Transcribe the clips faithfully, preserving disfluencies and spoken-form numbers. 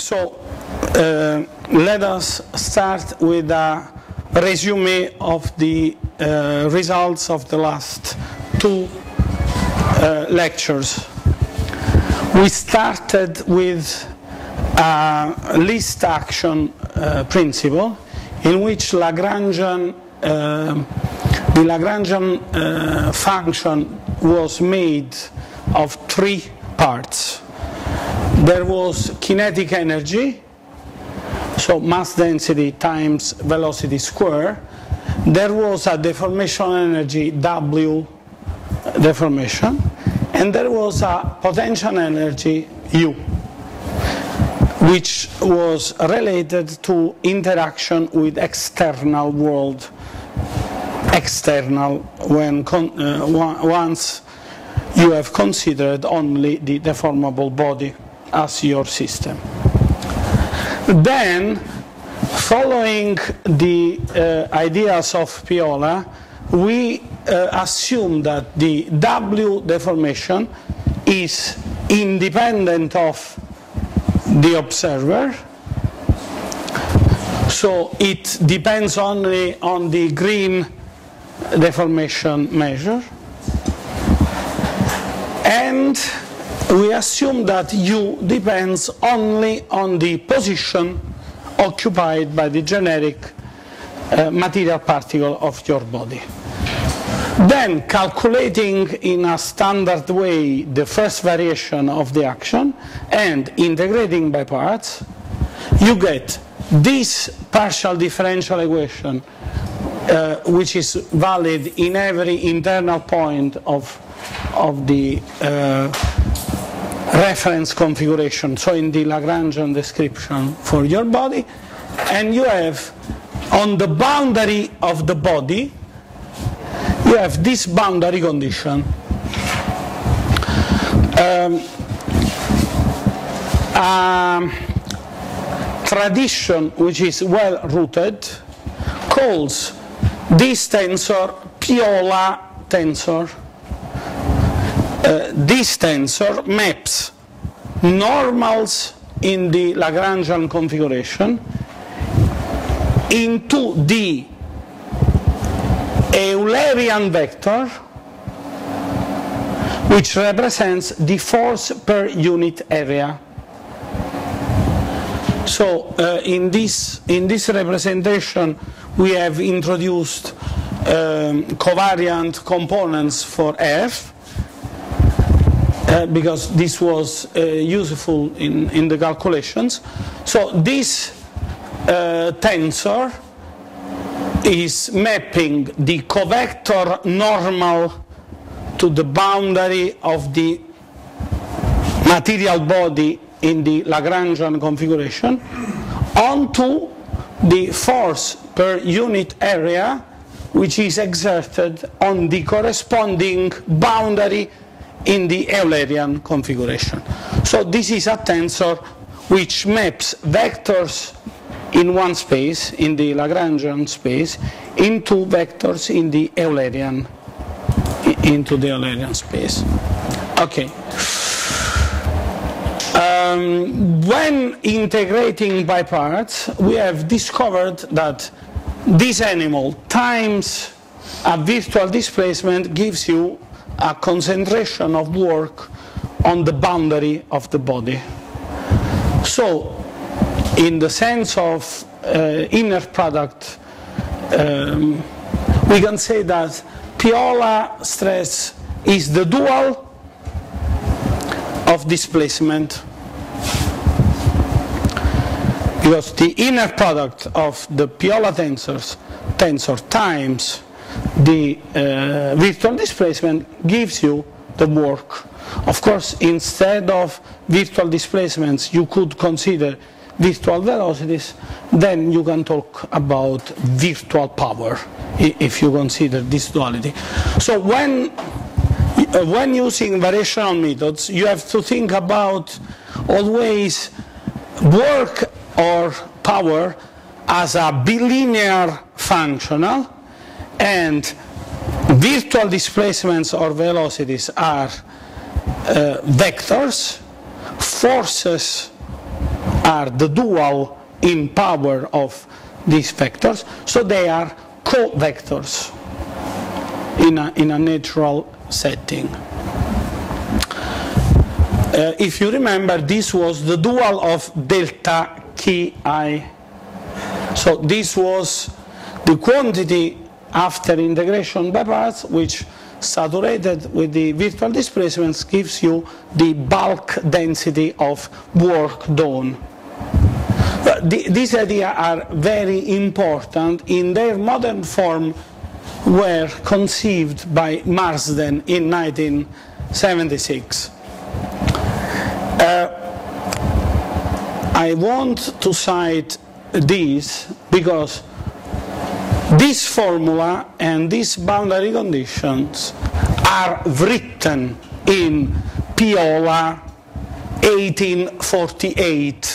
So uh, let us start with a resume of the uh, results of the last two uh, lectures. We started with a least action uh, principle in which Lagrangian, uh, the Lagrangian uh, function was made of three parts. There was kinetic energy, so mass density times velocity square. There was a deformation energy, W deformation, and there was a potential energy, U, which was related to interaction with external world, external when con uh, once you have considered only the deformable body as your system. Then, following the uh, ideas of Piola, we uh, assume that the W deformation is independent of the observer, so it depends only on the green deformation measure, and we assume that U depends only on the position occupied by the generic uh, material particle of your body. Then, calculating in a standard way the first variation of the action and integrating by parts, you get this partial differential equation, uh, which is valid in every internal point of, of the uh, reference configuration, so in the Lagrangian description for your body, and you have on the boundary of the body, you have this boundary condition. Um, a tradition which is well rooted calls this tensor Piola tensor. Uh, this tensor maps normals in the Lagrangian configuration into the Eulerian vector, which represents the force per unit area. So uh, in this in this representation we have introduced um, covariant components for F, Uh, because this was uh, useful in, in the calculations. So this uh, tensor is mapping the covector normal to the boundary of the material body in the Lagrangian configuration onto the force per unit area which is exerted on the corresponding boundary in the Eulerian configuration. So this is a tensor which maps vectors in one space, in the Lagrangian space, into vectors in the Eulerian, into the Eulerian space. Okay. Um, when integrating by parts, we have discovered that this animal times a virtual displacement gives you a concentration of work on the boundary of the body. So, in the sense of uh, inner product, um, we can say that Piola stress is the dual of displacement, because the inner product of the Piola tensors, tensor times the uh, virtual displacement gives you the work. Of course, instead of virtual displacements, you could consider virtual velocities, then you can talk about virtual power if you consider this duality. So when, uh, when using variational methods, you have to think about always work or power as a bilinear functional, and virtual displacements or velocities are uh, vectors, forces are the dual in power of these vectors, so they are co-vectors in a, in a natural setting. Uh, if you remember, this was the dual of delta Ki. So this was the quantity after integration by parts which saturated with the virtual displacements gives you the bulk density of work done. But the, these ideas are very important. In their modern form were conceived by Marsden in nineteen seventy-six. Uh, I want to cite these because this formula and these boundary conditions are written in Piola eighteen forty-eight.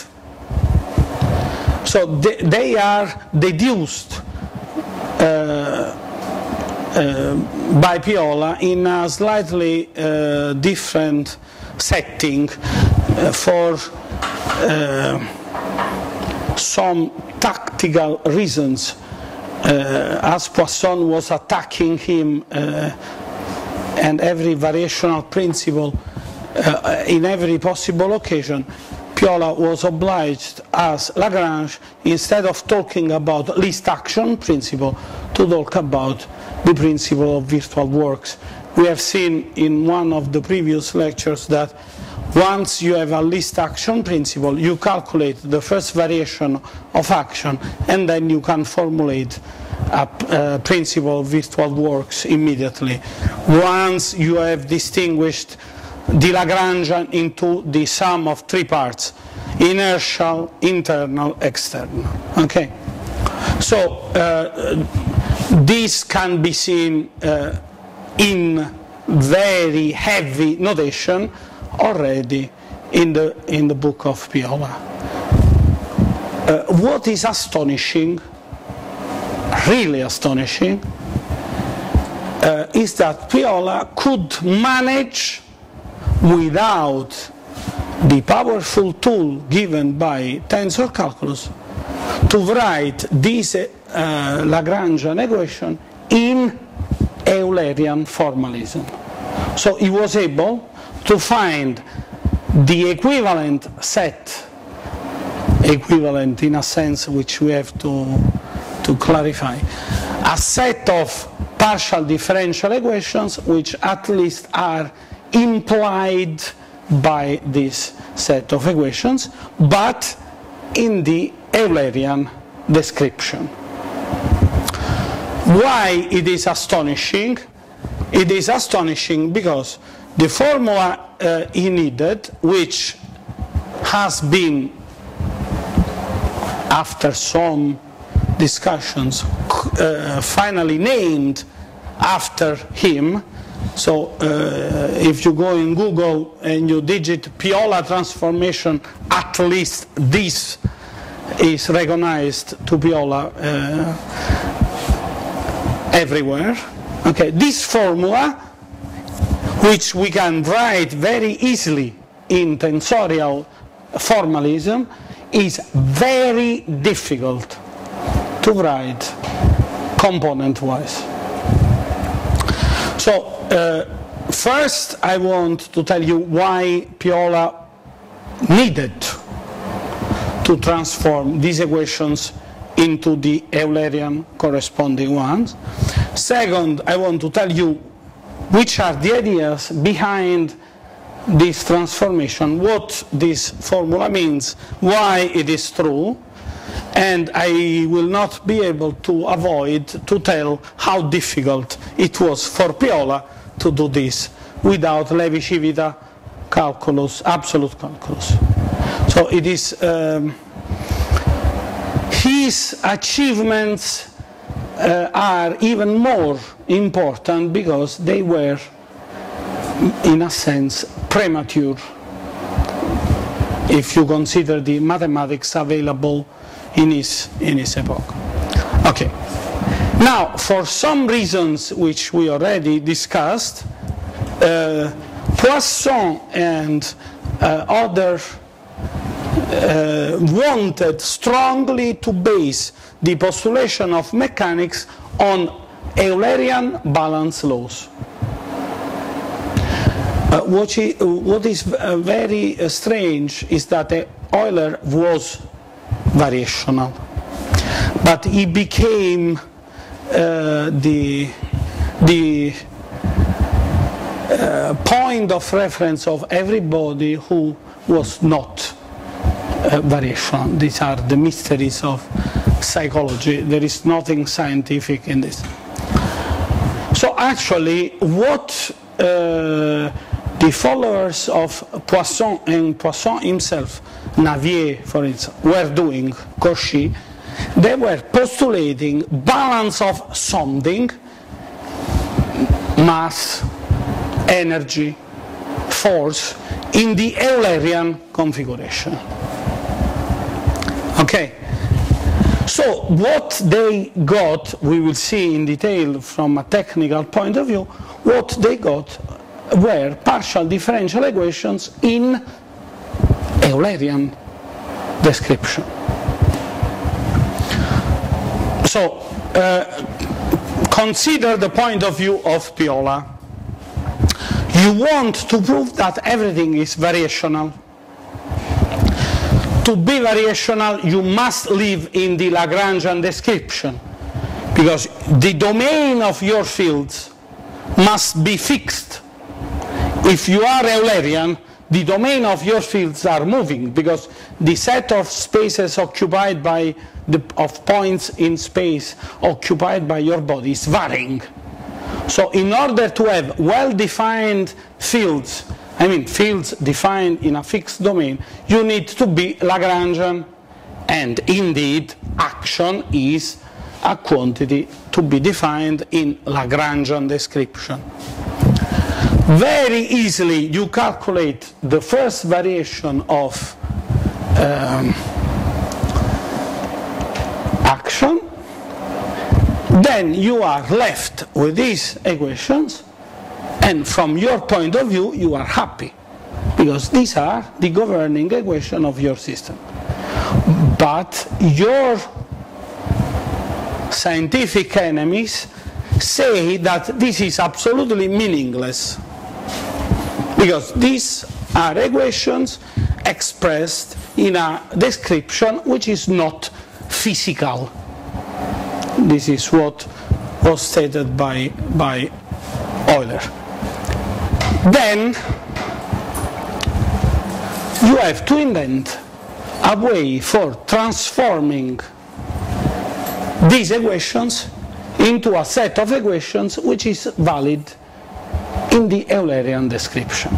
So they, they are deduced uh, uh, by Piola in a slightly uh, different setting uh, for uh, some tactical reasons. Uh, as Poisson was attacking him uh, and every variational principle uh, in every possible occasion, Piola was obliged, as Lagrange, instead of talking about least action principle, to talk about the principle of virtual works. We have seen in one of the previous lectures that once you have a least action principle, you calculate the first variation of action, and then you can formulate a, a principle of virtual works immediately. Once you have distinguished the Lagrangian into the sum of three parts: inertial, internal, external. Okay? So uh, this can be seen uh, in very heavy notation already in the in the book of Piola. Uh, what is astonishing, really astonishing, uh, is that Piola could manage, without the powerful tool given by tensor calculus, to write this uh, Lagrangian equation in Eulerian formalism. So he was able to find the equivalent set, equivalent in a sense which we have to, to clarify, a set of partial differential equations which at least are implied by this set of equations, but in the Eulerian description. Why it is astonishing? It is astonishing because the formula uh, he needed, which has been, after some discussions, uh, finally named after him. So uh, if you go in Google and you digit Piola transformation, at least this is recognized to Piola uh, everywhere. Okay, this formula, which we can write very easily in tensorial formalism, is very difficult to write component-wise. So uh, first I want to tell you why Piola needed to transform these equations into the Eulerian corresponding ones. Second, I want to tell you which are the ideas behind this transformation, what this formula means, why it is true, and I will not be able to avoid to tell how difficult it was for Piola to do this without Levi-Civita calculus, absolute calculus. So it is um, his achievements uh, are even more important because they were, in a sense, premature if you consider the mathematics available in his, in his epoch. Okay. Now, for some reasons which we already discussed, uh, Poisson and uh, other uh, wanted strongly to base the postulation of mechanics on Eulerian balance laws. Uh, what, he, what is uh, very uh, strange is that uh, Euler was variational, but he became uh, the, the uh, point of reference of everybody who was not uh, variational. These are the mysteries of psychology. There is nothing scientific in this. So actually, what uh, the followers of Poisson and Poisson himself, Navier for instance, were doing, Cauchy, they were postulating balance of something, mass, energy, force, in the Eulerian configuration. Okay? So what they got, we will see in detail from a technical point of view, what they got were partial differential equations in Eulerian description. So uh, consider the point of view of Piola. You want to prove that everything is variational. To be variational, you must live in the Lagrangian description, because the domain of your fields must be fixed. If you are Eulerian, the domain of your fields are moving, because the set of spaces occupied by the of points in space occupied by your body is varying. So in order to have well-defined fields, I mean fields defined in a fixed domain, you need to be Lagrangian, and indeed action is a quantity to be defined in Lagrangian description. Very easily you calculate the first variation of um, action, then you are left with these equations, and from your point of view you are happy, because these are the governing equation of your system. But your scientific enemies say that this is absolutely meaningless, because these are equations expressed in a description which is not physical. This is what was stated by, by Euler. Then you have to invent a way for transforming these equations into a set of equations which is valid in the Eulerian description.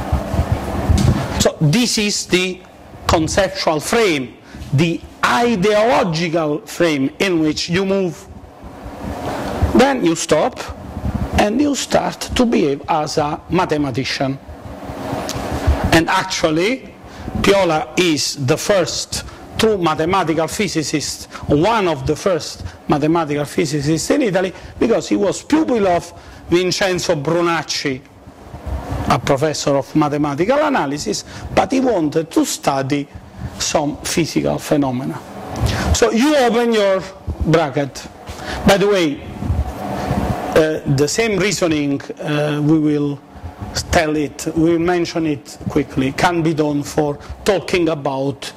So this is the conceptual frame, the ideological frame in which you move. Then you stop and you start to behave as a mathematician. And actually, Piola is the first true mathematical physicist, one of the first mathematical physicists in Italy, because he was pupil of Vincenzo Brunacci, a professor of mathematical analysis, but he wanted to study some physical phenomena. So you open your bracket. By the way, uh, the same reasoning, uh, we will tell it, we will mention it quickly, can be done for talking about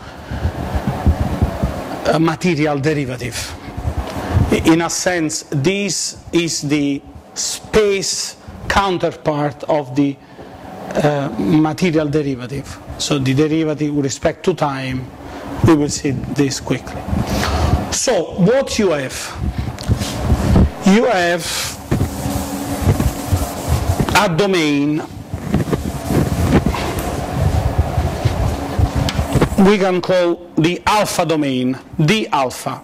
a material derivative. In a sense, this is the space counterpart of the uh, material derivative. So the derivative with respect to time, we will see this quickly. So what you have? You have a domain we can call the alpha domain, d alpha.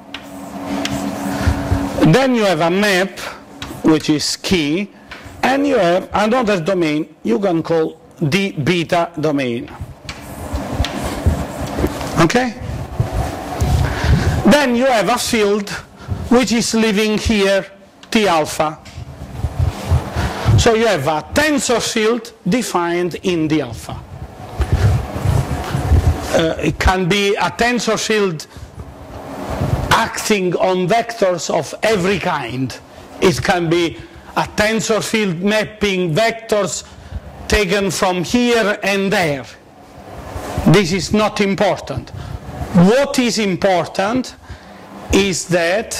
Then you have a map, which is key, and you have another domain you can call the beta domain. Okay? Then you have a field which is living here, T alpha. So you have a tensor field defined in the alpha. uh, it can be a tensor field acting on vectors of every kind. It can be a tensor field mapping vectors taken from here and there. This is not important. What is important is that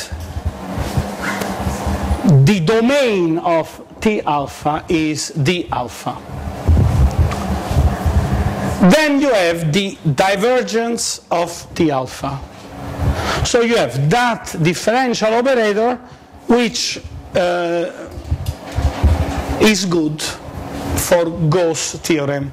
the domain of T alpha is D alpha. Then you have the divergence of T alpha. So you have that differential operator which uh, is good for Gauss theorem.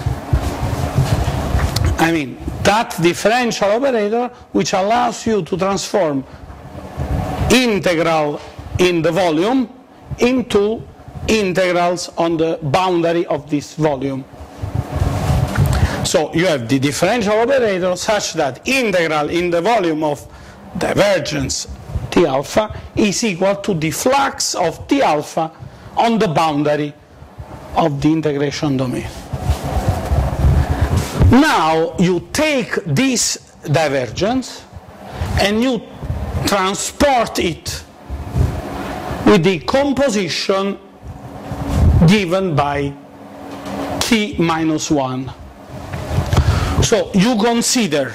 I mean, that differential operator which allows you to transform integral in the volume into integrals on the boundary of this volume. So you have the differential operator such that integral in the volume of divergence T alpha is equal to the flux of T alpha on the boundary of the integration domain. Now you take this divergence and you transport it with the composition given by K minus one. So you consider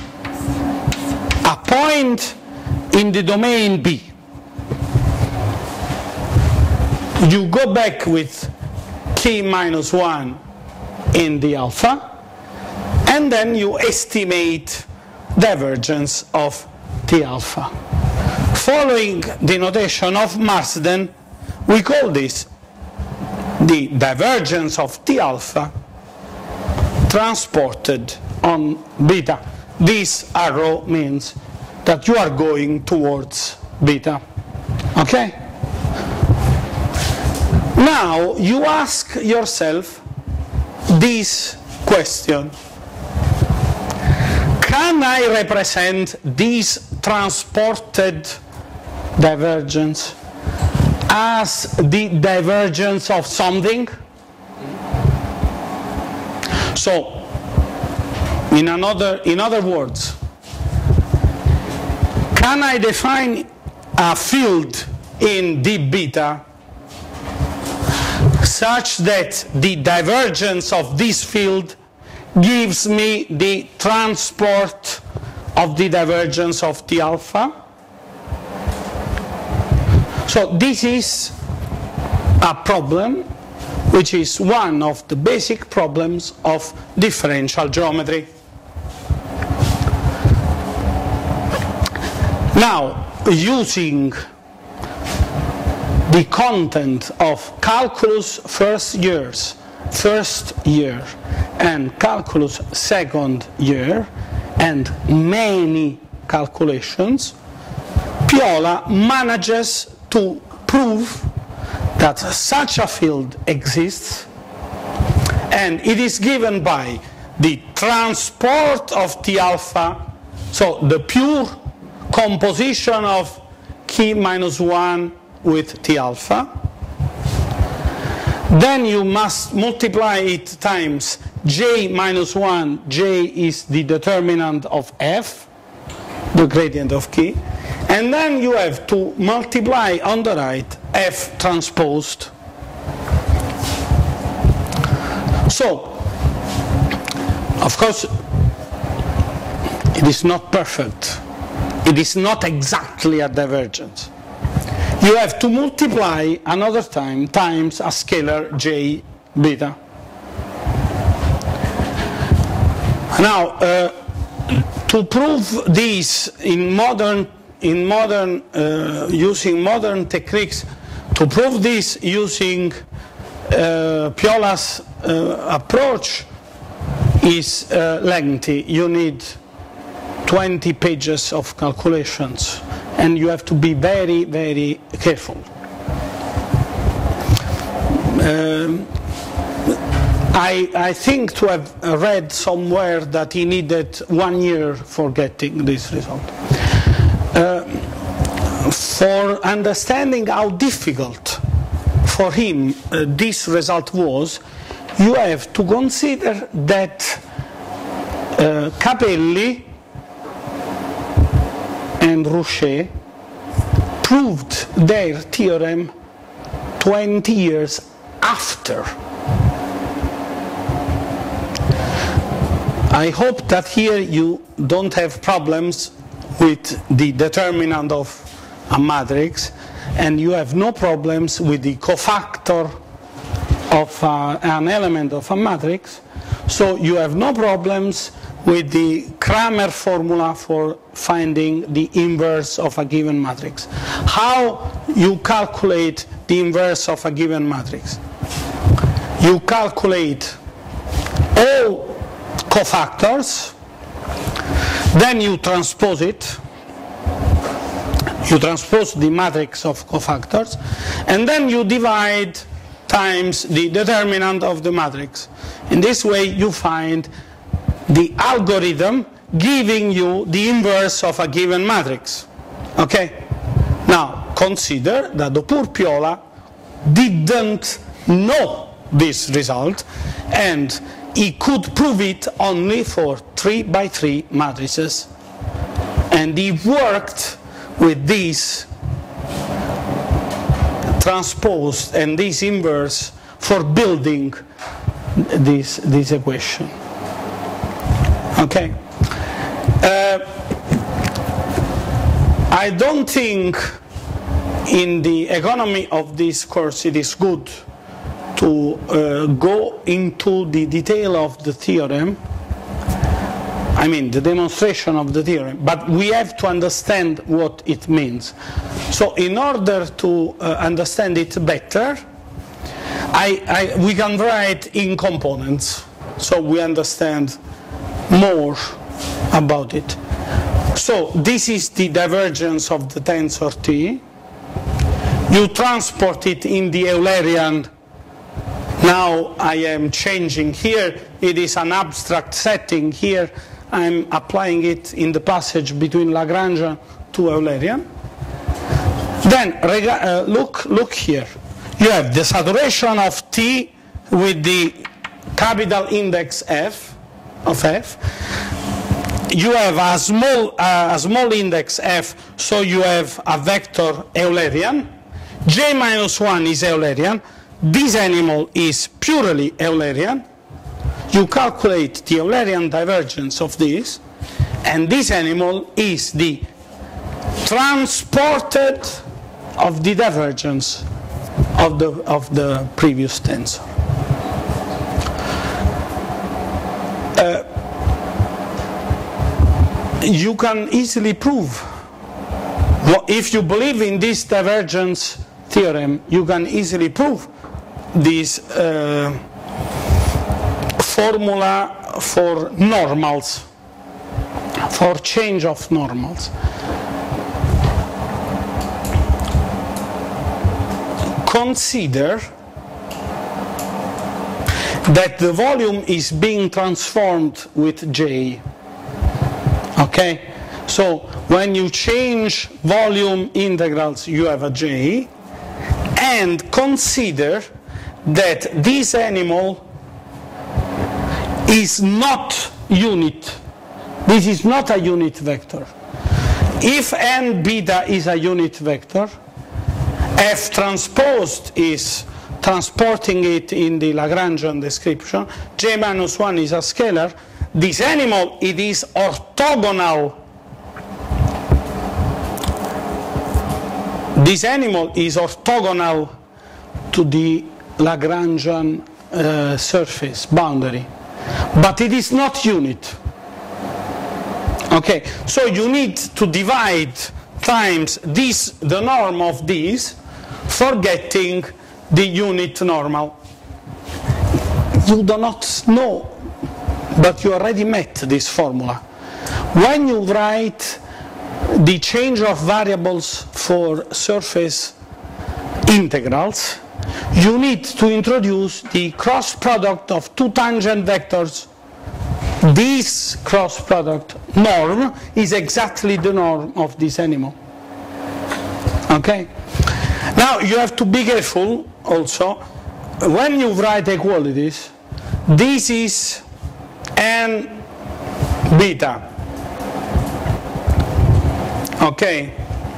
a point in the domain B. You go back with K minus one in the alpha, and then you estimate divergence of T alpha. Following the notation of Marsden, we call this the divergence of T alpha transported on beta. This arrow means that you are going towards beta. Okay? Now you ask yourself this question: can I represent this transported divergence as the divergence of something? So, in another, in other words, can I define a field in d beta such that the divergence of this field gives me the transport of the divergence of T alpha? So this is a problem which is one of the basic problems of differential geometry. Now, using the content of calculus first years, first year, and calculus second year, and many calculations, Piola manages to prove that such a field exists, and it is given by the transport of T alpha, so the pure composition of K minus one with T alpha. Then you must multiply it times J minus one. J is the determinant of F, the gradient of K. And then you have to multiply on the right F transposed. So, of course, it is not perfect. It is not exactly a divergence. You have to multiply another time times a scalar J beta. Now, uh, to prove this in modern in modern uh, using modern techniques, to prove this using uh, Piola's uh, approach is uh, lengthy. You need twenty pages of calculations, and you have to be very, very careful. Um, I, I think to have read somewhere that he needed one year for getting this result. Uh, for understanding how difficult for him uh, this result was, you have to consider that uh, Capelli and Rouchet proved their theorem twenty years after. I hope that here you don't have problems with the determinant of a matrix, and you have no problems with the cofactor of uh, an element of a matrix, so you have no problems with the Kramer formula for finding the inverse of a given matrix. How you calculate the inverse of a given matrix? You calculate all cofactors, then you transpose it, you transpose the matrix of cofactors, and then you divide times the determinant of the matrix. In this way you find the algorithm giving you the inverse of a given matrix. Okay? Now consider that the poor Piola didn't know this result, and he could prove it only for three by three matrices, and he worked with this transposed and this inverse for building this, this equation. Okay. Uh, I don't think in the economy of this course it is good to uh, go into the detail of the theorem, I mean the demonstration of the theorem, but we have to understand what it means. So in order to uh, understand it better, I, I, we can write in components, so we understand more about it. So this is the divergence of the tensor T. You transport it in the Eulerian. Now I am changing here, it is an abstract setting. Here I'm applying it in the passage between Lagrangian to Eulerian. Then uh, look, look here. You have the saturation of T with the capital index F of F. You have a small, uh, a small index F, so you have a vector Eulerian. J minus one is Eulerian. This animal is purely Eulerian. You calculate the Eulerian divergence of this, and this animal is the transported of the divergence of the, of the previous tensor. Uh, you can easily prove, if you believe in this divergence theorem, you can easily prove this uh, formula for normals, for change of normals. Consider that the volume is being transformed with J. Okay? So when you change volume integrals, you have a J. And consider that this animal is not unit. This is not a unit vector. If n beta is a unit vector, F transposed is transporting it in the Lagrangian description, J minus one is a scalar. This animal, it is orthogonal. This animal is orthogonal to the Lagrangian uh, surface boundary, but it is not unit. Okay, so you need to divide times this, the norm of this, for getting the unit normal. You do not know, but you already met this formula. When you write the change of variables for surface integrals, you need to introduce the cross product of two tangent vectors. This cross product norm is exactly the norm of this animal. Okay? Now you have to be careful also. When you write equalities, this is n beta. Okay,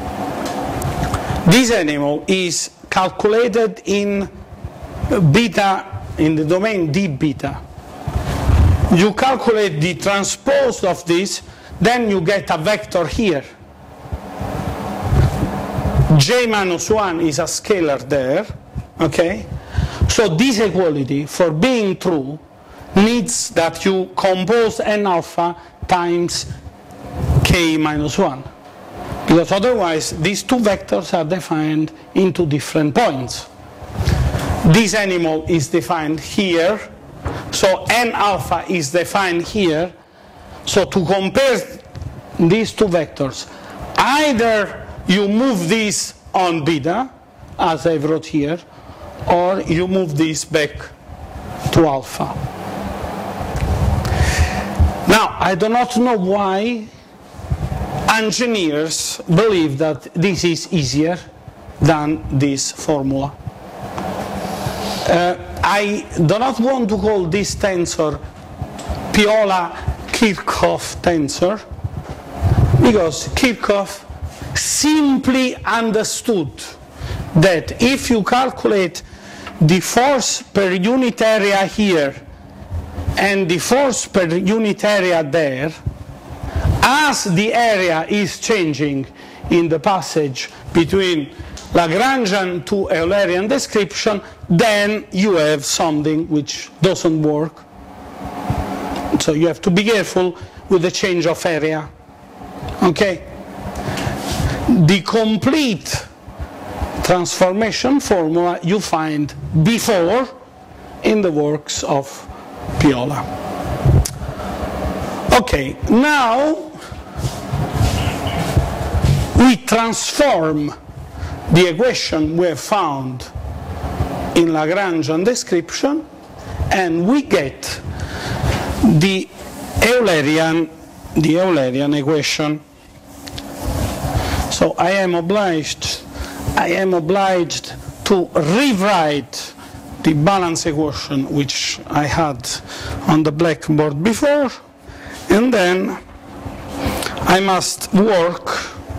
this animal is calculated in beta, in the domain d beta. You calculate the transpose of this, then you get a vector here. J minus one is a scalar there, okay? So this equality, for being true, needs that you compose n alpha times k minus one. Because otherwise, these two vectors are defined into different points. This animal is defined here, so n alpha is defined here. So to compare these two vectors, either you move this on beta, as I wrote here, or you move this back to alpha. Now, I do not know why engineers believe that this is easier than this formula. Uh, I do not want to call this tensor Piola-Kirchhoff tensor, because Kirchhoff simply understood that if you calculate the force per unit area here and the force per unit area there, as the area is changing in the passage between Lagrangian to Eulerian description, then you have something which doesn't work. So you have to be careful with the change of area. Okay? The complete transformation formula you find before in the works of Piola. Okay, now we transform the equation we have found in Lagrangian description, and we get the Eulerian, the Eulerian equation. So I am obliged, I am obliged to rewrite the balance equation which I had on the blackboard before, and then I must work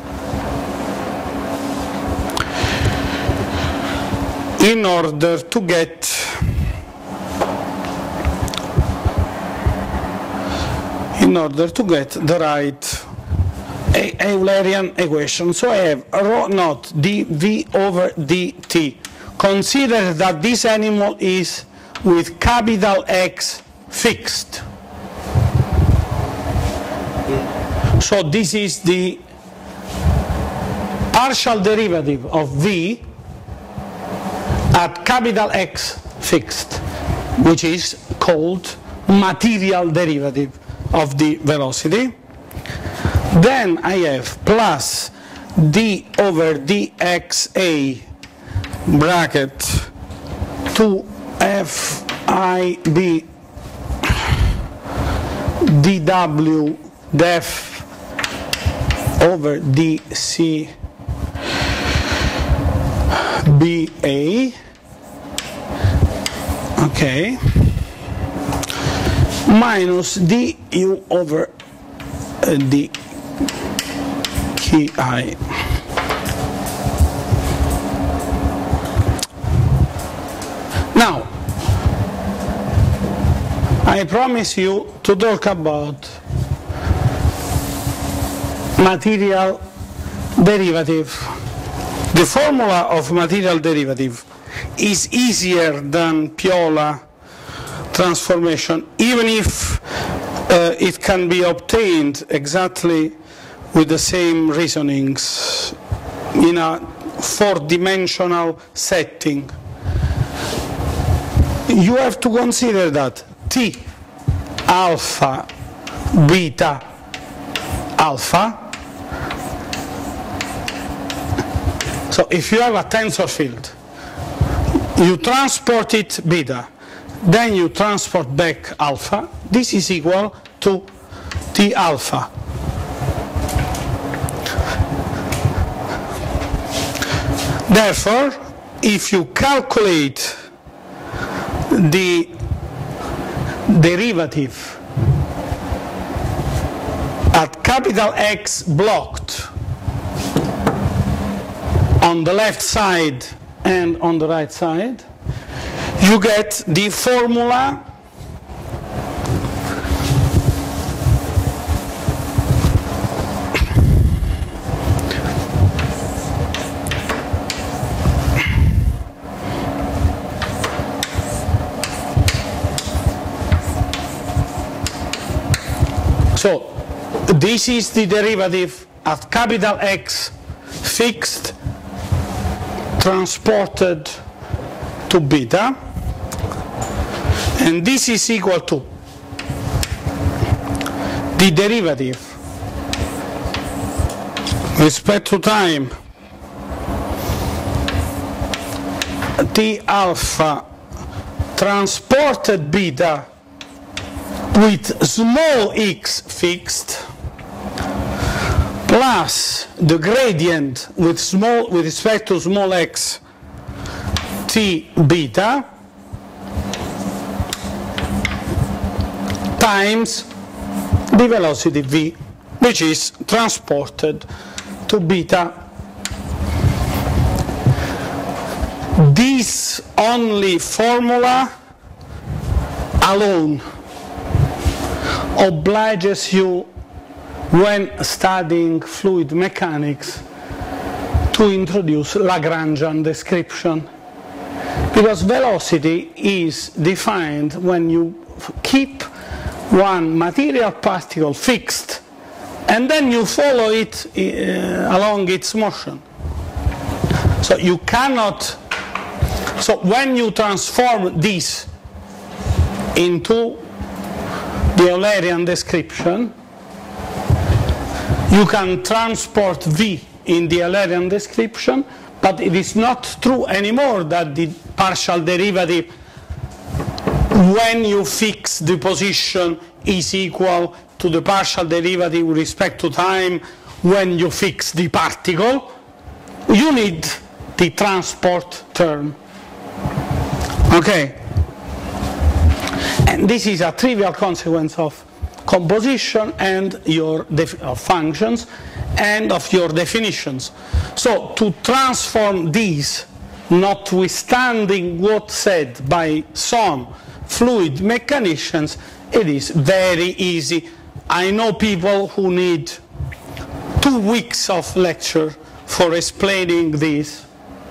in order to get in order to get the right Eulerian equation. So I have rho naught dv over dt. Consider that this animal is with capital X fixed. So this is the partial derivative of v at capital X fixed, which is called material derivative of the velocity. Then I have plus d over dxa bracket two f I b dw def over dc ba, okay, minus du over uh, d ki. Now, I promise you to talk about material derivative. The formula of material derivative is easier than Piola transformation, even if uh, it can be obtained exactly with the same reasonings in a four-dimensional setting. You have to consider that T alpha beta alpha. So if you have a tensor field, you transport it beta, then you transport back alpha, this is equal to T alpha. Therefore, if you calculate the derivative capital X blocked on the left side and on the right side, you get the formula so this is the derivative at capital X fixed transported to beta, and this is equal to the derivative with respect to time T alpha transported beta with small x fixed plus the gradient with small with respect to small x t beta times the velocity v, which is transported to beta. This only formula alone obliges you, when studying fluid mechanics, to introduce Lagrangian description, because velocity is defined when you keep one material particle fixed and then you follow it uh, along its motion. So you cannot, so when you transform this into the Eulerian description, you can transport V in the Eulerian description, but it is not true anymore that the partial derivative when you fix the position is equal to the partial derivative with respect to time when you fix the particle. You need the transport term. Okay? And this is a trivial consequence of composition and your of functions and of your definitions. So to transform these, notwithstanding what said by some fluid mechanicians, it is very easy. I know people who need two weeks of lecture for explaining this.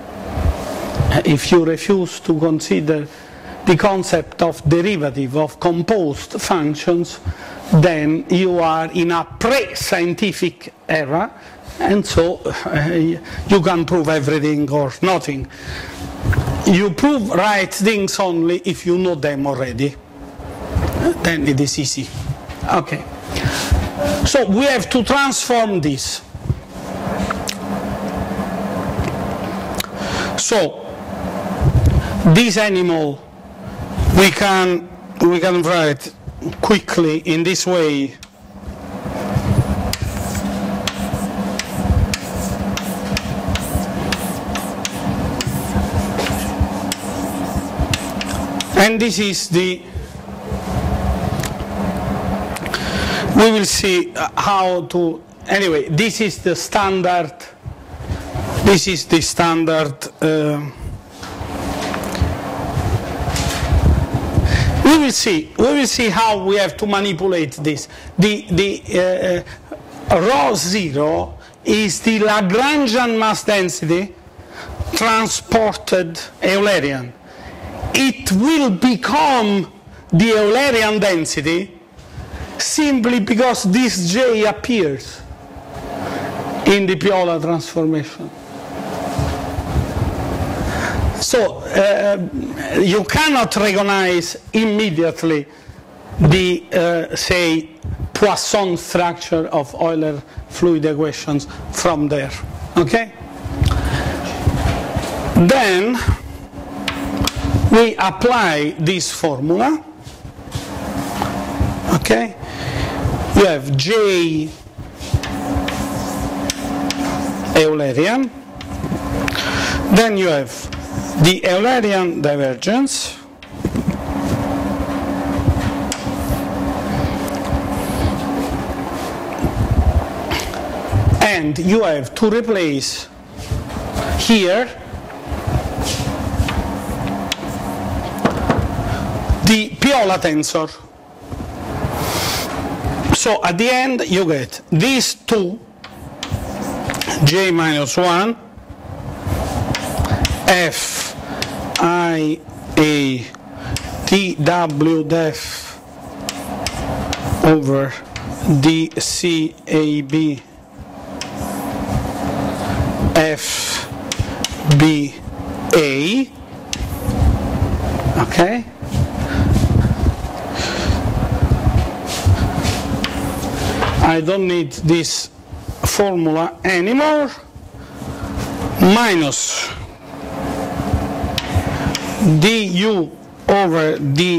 If you refuse to consider the concept of derivative of composed functions, then you are in a pre-scientific era, and so uh, you can prove everything or nothing. You prove right things only if you know them already. Then it is easy. Okay. So we have to transform this. So this animal we can we can write quickly in this way. And this is the, we will see how to, anyway, this is the standard, this is the standard, uh, we will see, we will see how we have to manipulate this. The, the uh, rho zero is the Lagrangian mass density transported Eulerian. It will become the Eulerian density simply because this J appears in the Piola transformation. So uh, you cannot recognize immediately the, uh, say, Poisson structure of Euler fluid equations from there. Okay? Then we apply this formula. Okay? You have J Eulerian. Then you have the Eulerian divergence. and you have to replace here the Piola tensor. So at the end you get these two, j minus one, f I a t w def over d c a b f b a, okay? I don't need this formula anymore, minus du over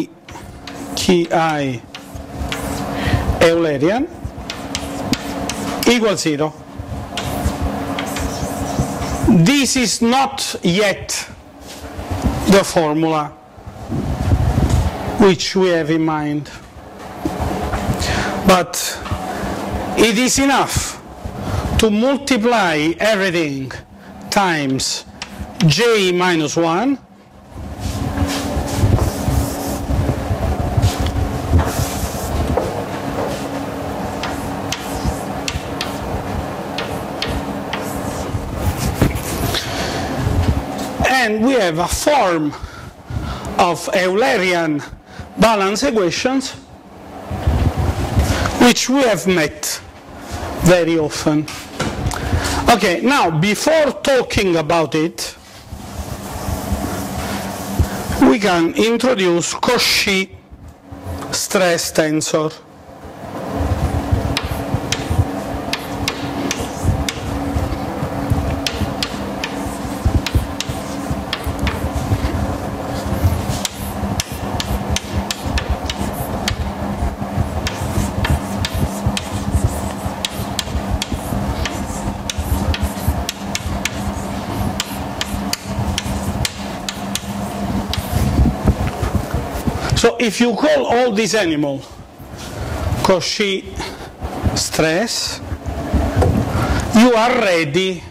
dti Eulerian equals zero. This is not yet the formula which we have in mind, but it is enough to multiply everything times j minus one and we have a form of Eulerian balance equations which we have met very often. Okay, now before talking about it, we can introduce Cauchy stress tensor. So if you call all these animals Cauchy stress, you are ready.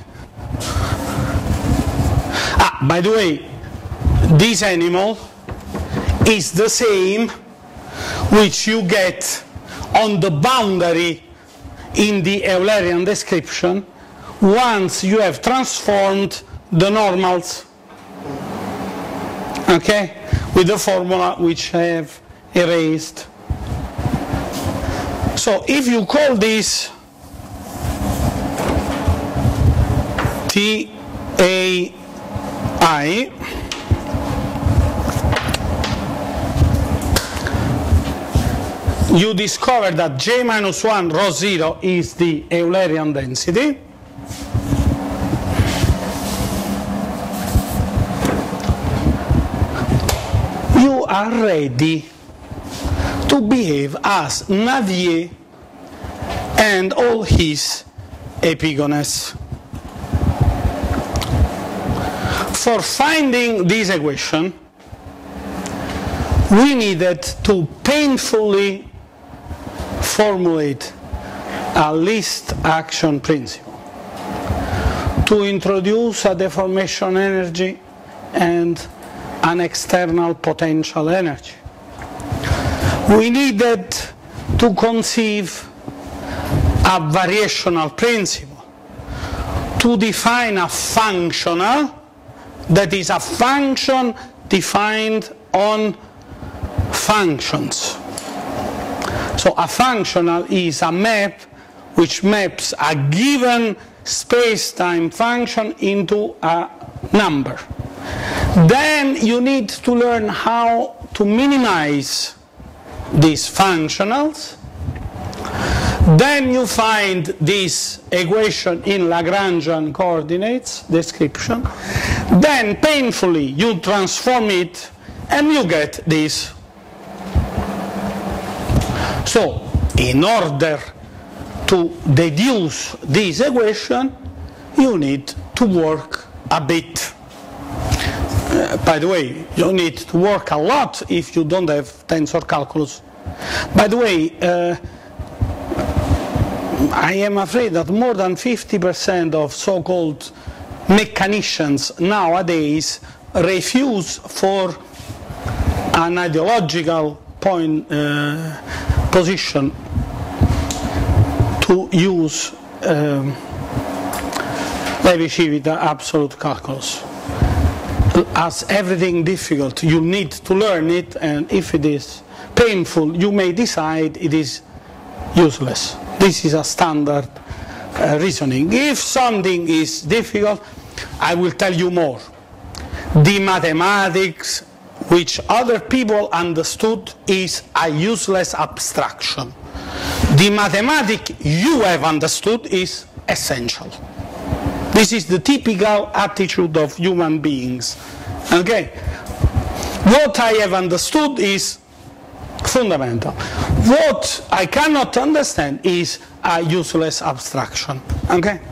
Ah, by the way, this animal is the same which you get on the boundary in the Eulerian description once you have transformed the normals, okay, with the formula which I have erased. So if you call this T A I, you discover that j minus one rho zero is the Eulerian density. You are ready to behave as Navier and all his epigonets. For finding this equation, we needed to painfully formulate a least action principle to introduce a deformation energy and an external potential energy. We needed to conceive a variational principle to define a functional that is a function defined on functions. So a functional is a map which maps a given space-time function into a number. Then you need to learn how to minimize these functionals. Then you find this equation in Lagrangian coordinates description. Then painfully you transform it and you get this. So in order to deduce this equation, you need to work a bit. Uh, by the way, you need to work a lot if you don't have tensor calculus. By the way, uh, I am afraid that more than fifty percent of so-called mechanicians nowadays refuse for an ideological point uh, position to use um, Levi-Civita absolute calculus. As everything difficult, you need to learn it, and if it is painful, you may decide it is useless. This is a standard uh, reasoning. If something is difficult, I will tell you more. The mathematics which other people understood is a useless abstraction. The mathematics you have understood is essential. This is the typical attitude of human beings. Okay? What I have understood is fundamental. What I cannot understand is a useless abstraction. Okay?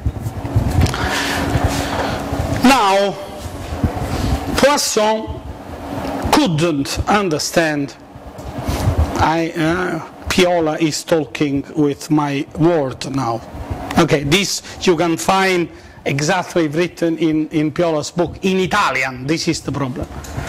Now, Poisson couldn't understand. I, uh, Piola is talking with my word now. Okay, this you can find exactly written in, in Piola's book in Italian. This is the problem.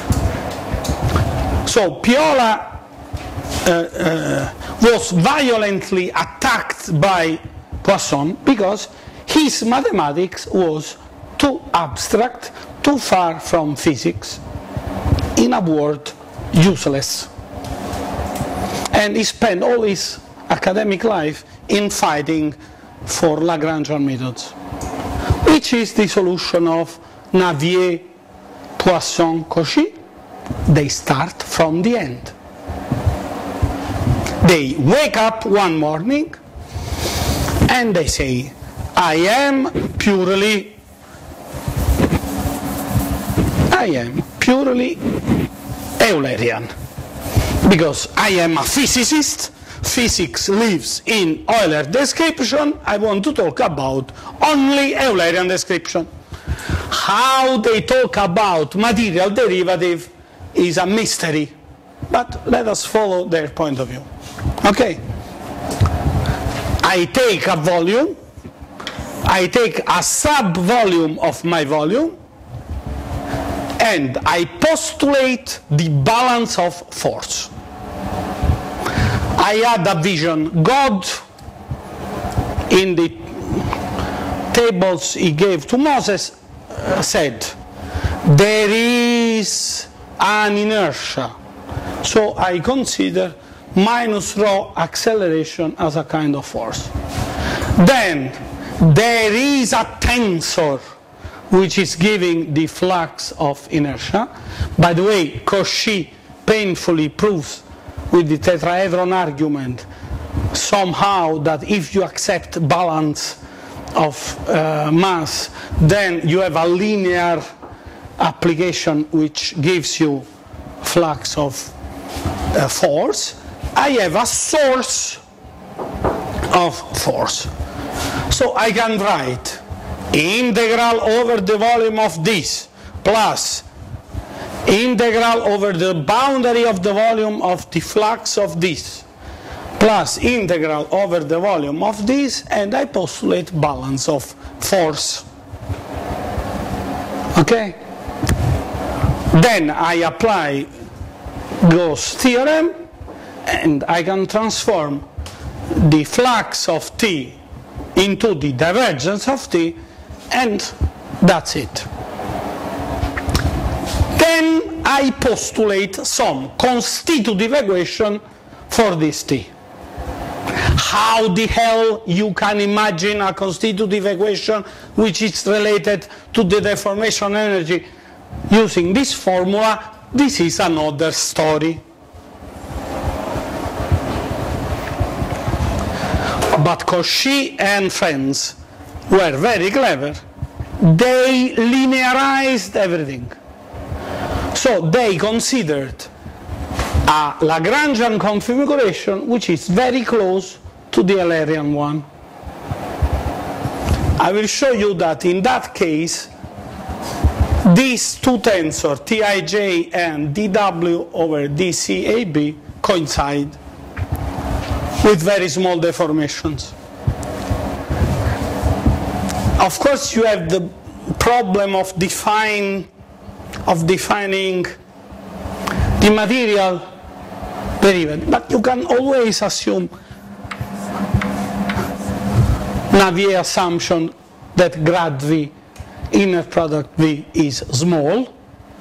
So Piola uh, uh, was violently attacked by Poisson because his mathematics was too abstract, too far from physics, in a word, useless. And he spent all his academic life in fighting for Lagrangian methods, which is the solution of Navier, Poisson, Cauchy. They start from the end. They wake up one morning and they say, I am purely, I am purely Eulerian, because I am a physicist. Physics lives in Euler description. I want to talk about only Eulerian description. How they talk about material derivative is a mystery, but let us follow their point of view. Okay, I take a volume, I take a sub-volume of my volume, and I postulate the balance of force. I had a vision. God, in the tables he gave to Moses, uh, said, there is an inertia. So I consider minus rho acceleration as a kind of force. Then there is a tensor which is giving the flux of inertia. By the way, Cauchy painfully proves with the tetrahedron argument somehow that if you accept balance of uh, mass, then you have a linear application which gives you flux of uh, force. I have a source of force. So I can write integral over the volume of this plus integral over the boundary of the volume of the flux of this plus integral over the volume of this, and I postulate balance of force. Okay? Then I apply Gauss theorem and I can transform the flux of T into the divergence of T, and that's it. Then I postulate some constitutive equation for this T. How the hell you can imagine a constitutive equation which is related to the deformation energy using this formula? This is another story. But Cauchy and friends were very clever. They linearized everything. So they considered a Lagrangian configuration which is very close to the Eulerian one. I will show you that in that case these two tensors, Tij and dw over dcab, coincide with very small deformations. of course, you have the problem of define of defining the material derivative, but you can always assume Navier assumption that grad V, inner product V, is small,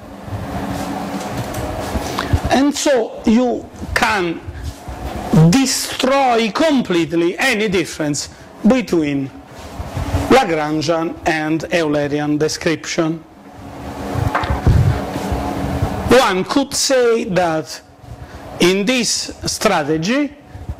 and so you can destroy completely any difference between Lagrangian and Eulerian description. One could say that in this strategy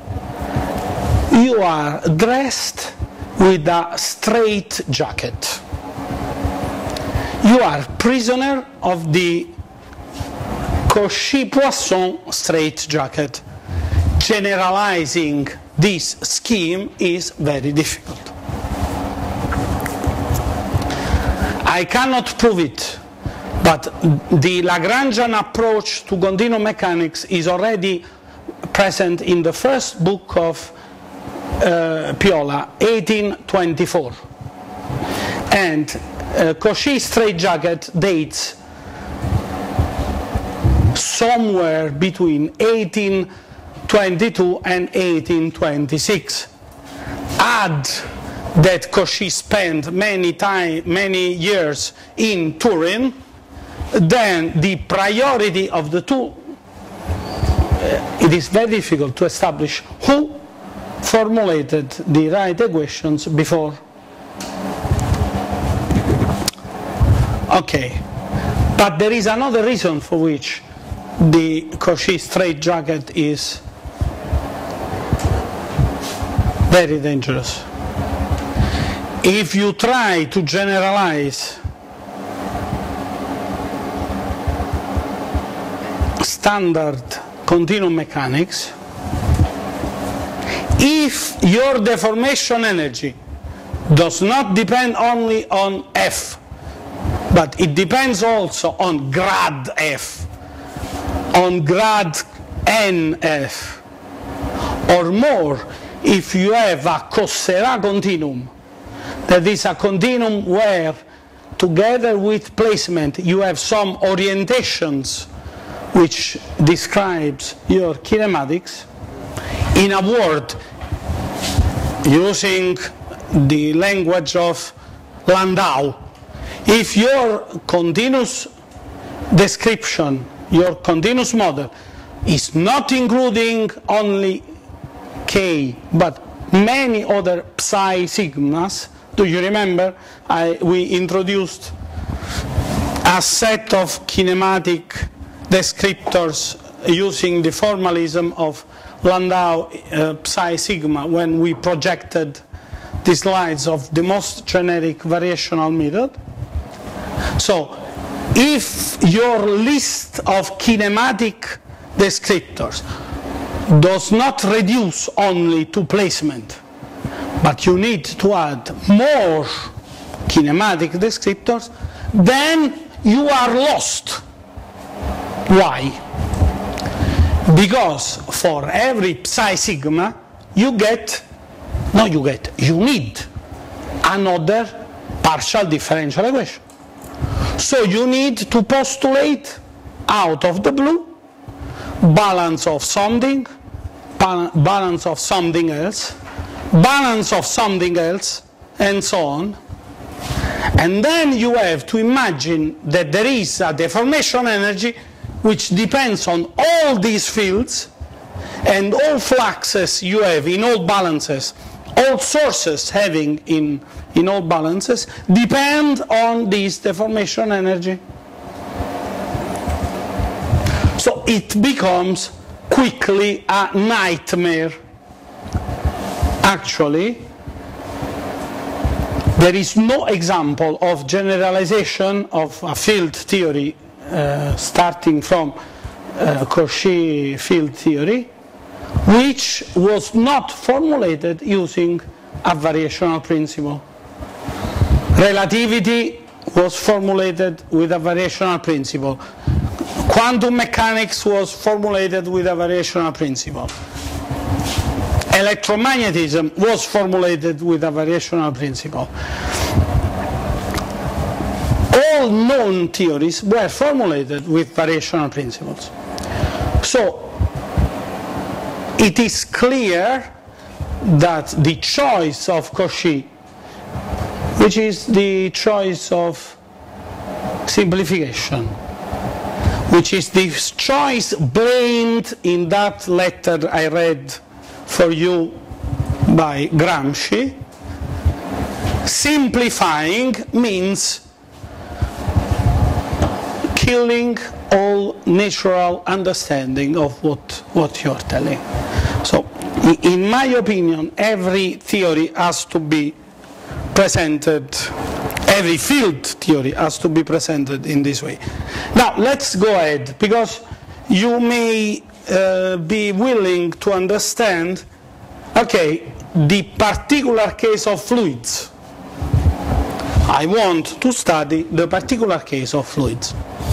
you are dressed with a straight jacket. You are prisoner of the Cauchy-Poisson straight jacket. Generalizing this scheme is very difficult. I cannot prove it, but the Lagrangian approach to continuum mechanics is already present in the first book of uh, Piola, eighteen twenty-four. And uh, Cauchy straitjacket dates somewhere between eighteen twenty-two and eighteen twenty-six. Add that Cauchy spent many time, many years in Turin, then the priority of the two, uh, it is very difficult to establish who formulated the right equations before. Okay, but there is another reason for which the Cauchy straitjacket is very dangerous. If you try to generalize standard continuum mechanics, if your deformation energy does not depend only on F, but it depends also on grad F, on grad N F, or more, if you have a Cossera continuum, that is a continuum where, together with placement, you have some orientations which describes your kinematics. In a word, using the language of Landau, if your continuous description, your continuous model, is not including only K, but many other psi sigmas, do you remember I, we introduced a set of kinematic descriptors using the formalism of Landau uh, psi sigma when we projected the slides of the most generic variational method. So if your list of kinematic descriptors does not reduce only to placement, but you need to add more kinematic descriptors, then you are lost. Why? Because for every psi sigma you get, no you get, you need another partial differential equation. So you need to postulate out of the blue balance of something, balance of something else, balance of something else, and so on. And then you have to imagine that there is a deformation energy which depends on all these fields, and all fluxes you have in all balances, all sources having in, in all balances, depend on this deformation energy. So it becomes quickly a nightmare. Actually, there is no example of generalization of a field theory uh, starting from uh, Cauchy field theory which was not formulated using a variational principle. Relativity was formulated with a variational principle. Quantum mechanics was formulated with a variational principle. Electromagnetism was formulated with a variational principle. all known theories were formulated with variational principles. So it is clear that the choice of Cauchy, which is the choice of simplification, which is the choice blamed in that letter I read for you by Gramsci, simplifying means killing all natural understanding of what, what you're telling. So, in my opinion, every theory has to be presented, every field theory has to be presented in this way. Now, let's go ahead, because you may uh, be willing to understand, okay, the particular case of fluids. I want to study the particular case of fluids.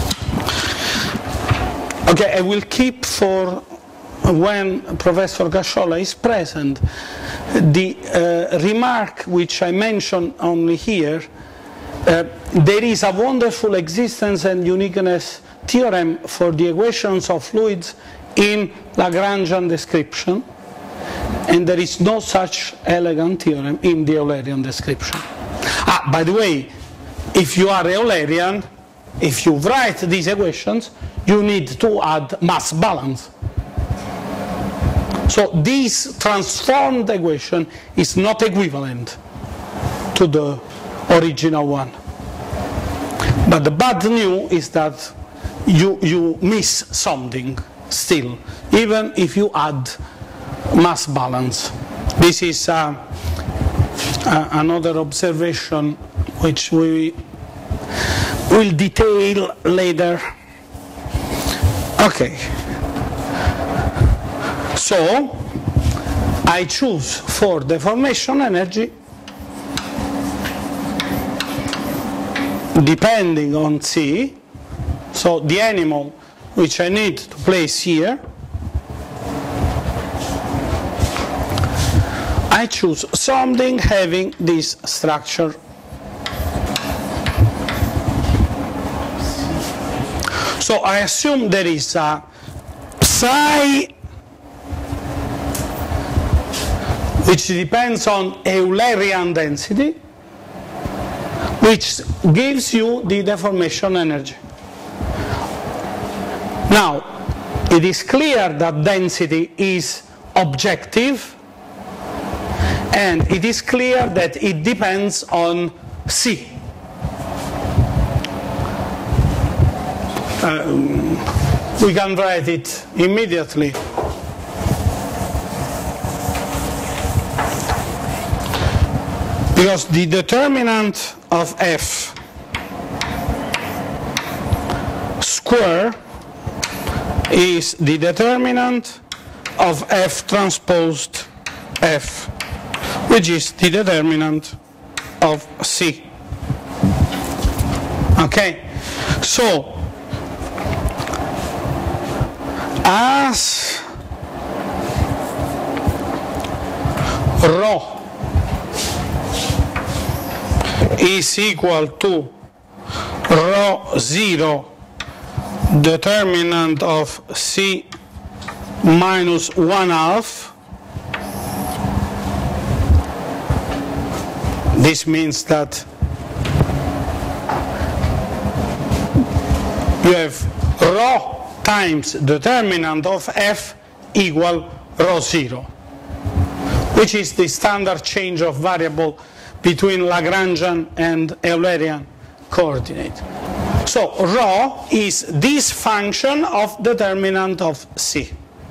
Okay, I will keep for when Professor Casciola is present the uh, remark which I mentioned only here. Uh, there is a wonderful existence and uniqueness theorem for the equations of fluids in Lagrangian description, and there is no such elegant theorem in the Eulerian description. Ah, by the way, if you are Eulerian, if you write these equations, you need to add mass balance. So this transformed equation is not equivalent to the original one. But the bad news is that you, you miss something still, even if you add mass balance. This is uh, uh, another observation which we will detail later. Okay. So I choose for deformation energy, depending on C, so the animal which I need to place here, I choose something having this structure. So I assume there is a psi which depends on Eulerian density, which gives you the deformation energy. Now, it is clear that density is objective, and it is clear that it depends on C. Um, we can write it immediately. Because the determinant of F square is the determinant of F transposed F, which is the determinant of C. Okay, so as rho is equal to rho zero determinant of C minus one half, this means that you have rho times determinant of F equal rho zero, which is the standard change of variable between Lagrangian and Eulerian coordinate. So rho is this function of determinant of C.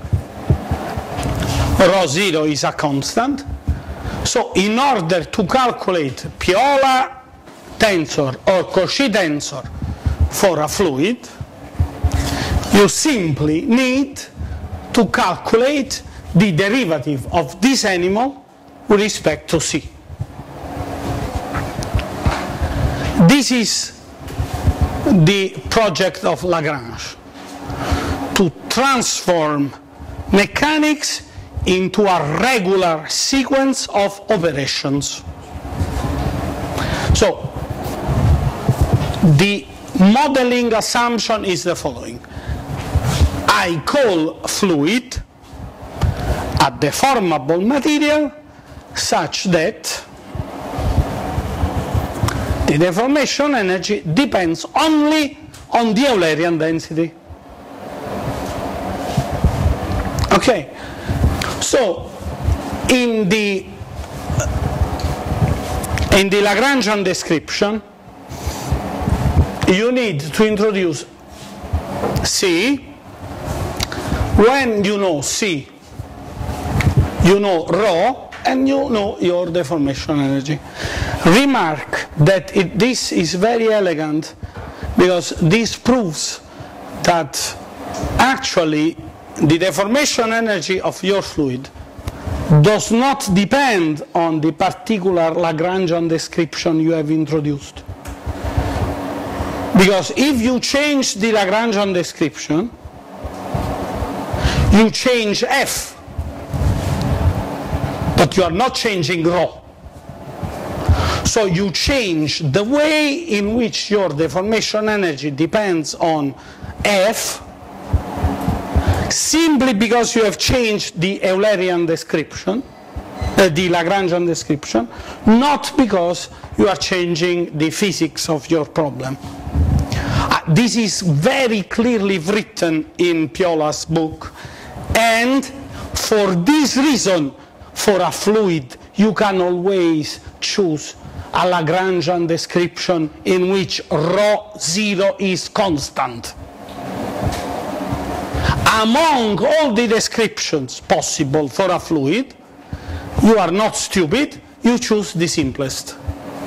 Rho zero is a constant. So in order to calculate Piola tensor or Cauchy tensor for a fluid, you simply need to calculate the derivative of this animal with respect to C. This is the project of Lagrange, to transform mechanics into a regular sequence of operations. So The modeling assumption is the following. I call fluid a deformable material such that the deformation energy depends only on the Eulerian density. Okay, so in the in the Lagrangian description, you need to introduce C. When you know C, you know rho, and you know your deformation energy. Remark that it, this is very elegant, because this proves that actually the deformation energy of your fluid does not depend on the particular Lagrangian description you have introduced. Because if you change the Lagrangian description, you change F, but you are not changing rho. So you change the way in which your deformation energy depends on F, simply because you have changed the Eulerian description, uh, the Lagrangian description, not because you are changing the physics of your problem. Uh, this is very clearly written in Piola's book, and for this reason, for a fluid, you can always choose a Lagrangian description in which rho zero is constant. Among all the descriptions possible for a fluid, you are not stupid, you choose the simplest.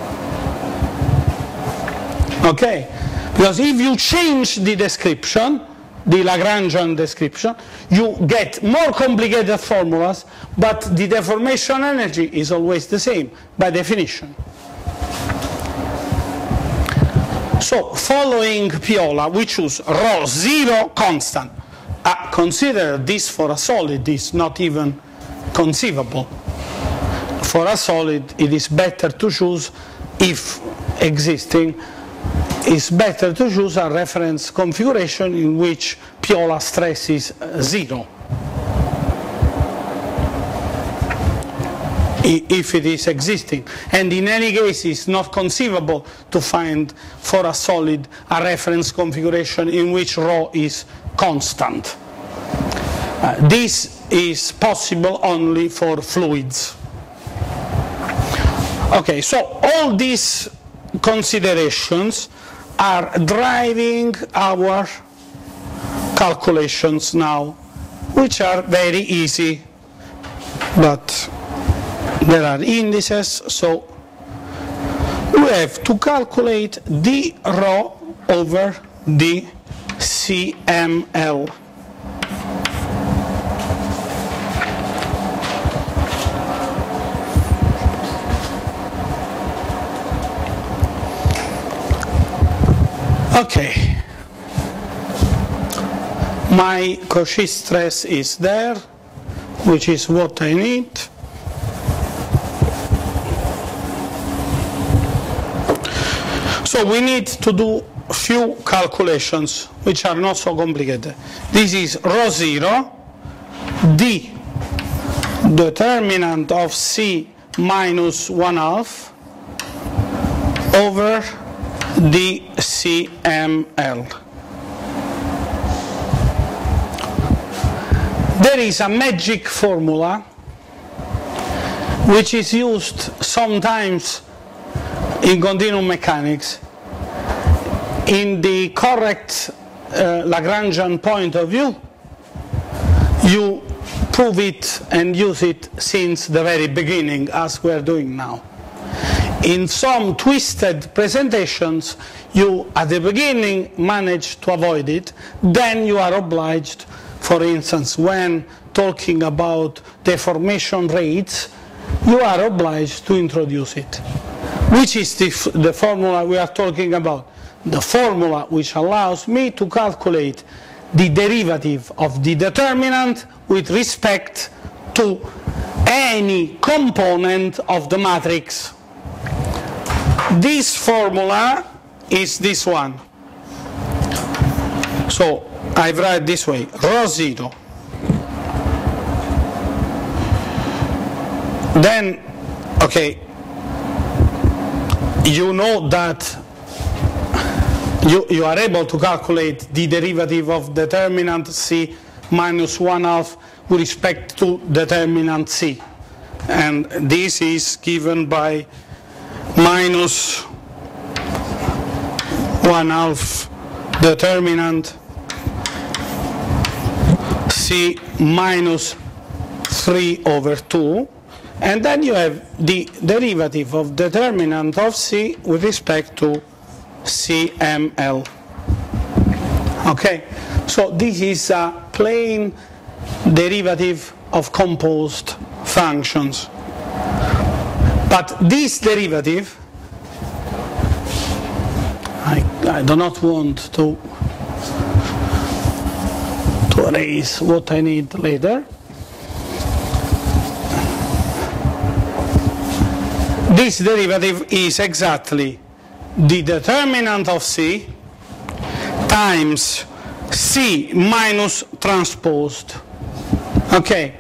Okay? Because if you change the description, the Lagrangian description, you get more complicated formulas, but the deformation energy is always the same, by definition. So, following Piola, we choose rho zero constant. Uh, consider this for a solid is not even conceivable. For a solid, it is better to choose, if existing, it's better to choose a reference configuration in which Piola stress is zero. If it is existing. And in any case, it's not conceivable to find for a solid a reference configuration in which rho is constant. Uh, this is possible only for fluids. Okay, so all these considerations are driving our calculations now, which are very easy, but there are indices, so we have to calculate d rho over d C M L. Okay, my Cauchy stress is there, which is what I need. So we need to do a few calculations which are not so complicated. This is rho zero, d determinant of C minus one half over d C M L. There is a magic formula which is used sometimes in continuum mechanics. In the correct uh, Lagrangian point of view, you prove it and use it since the very beginning, as we are doing now. In some twisted presentations, you at the beginning manage to avoid it, then you are obliged, for instance, when talking about deformation rates, you are obliged to introduce it. Which is the, the formula we are talking about? The formula which allows me to calculate the derivative of the determinant with respect to any component of the matrix. This formula is this one. So I write this way, rho zero. Then, okay, you know that you, you are able to calculate the derivative of determinant C minus one half with respect to determinant C. And this is given by minus one half determinant C minus three over two. And then you have the derivative of determinant of C with respect to C M L. Okay, so this is a plain derivative of composed functions. But this derivative, I, I do not want to, to erase what I need later. This derivative is exactly the determinant of C times C minus transposed. Okay?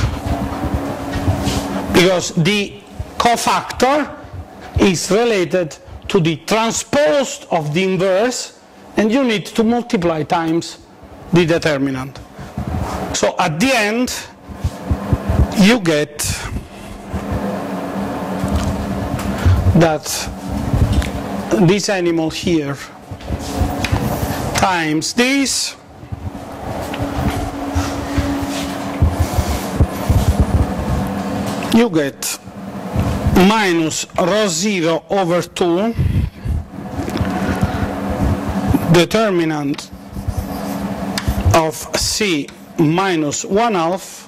Because the cofactor is related to the transposed of the inverse, and you need to multiply times the determinant. So at the end, you get that this animal here times this you get minus rho zero over two determinant of C minus one half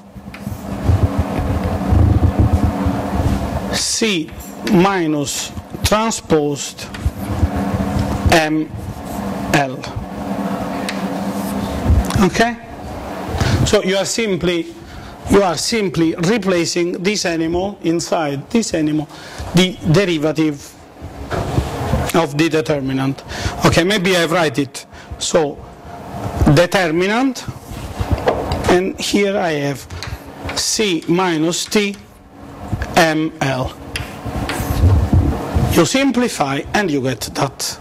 C minus transposed M L. Okay? So you are simply you are simply replacing this animal inside this animal, the derivative of the determinant. Okay, maybe I write it. So determinant, and here I have C minus T M L. You simplify and you get that.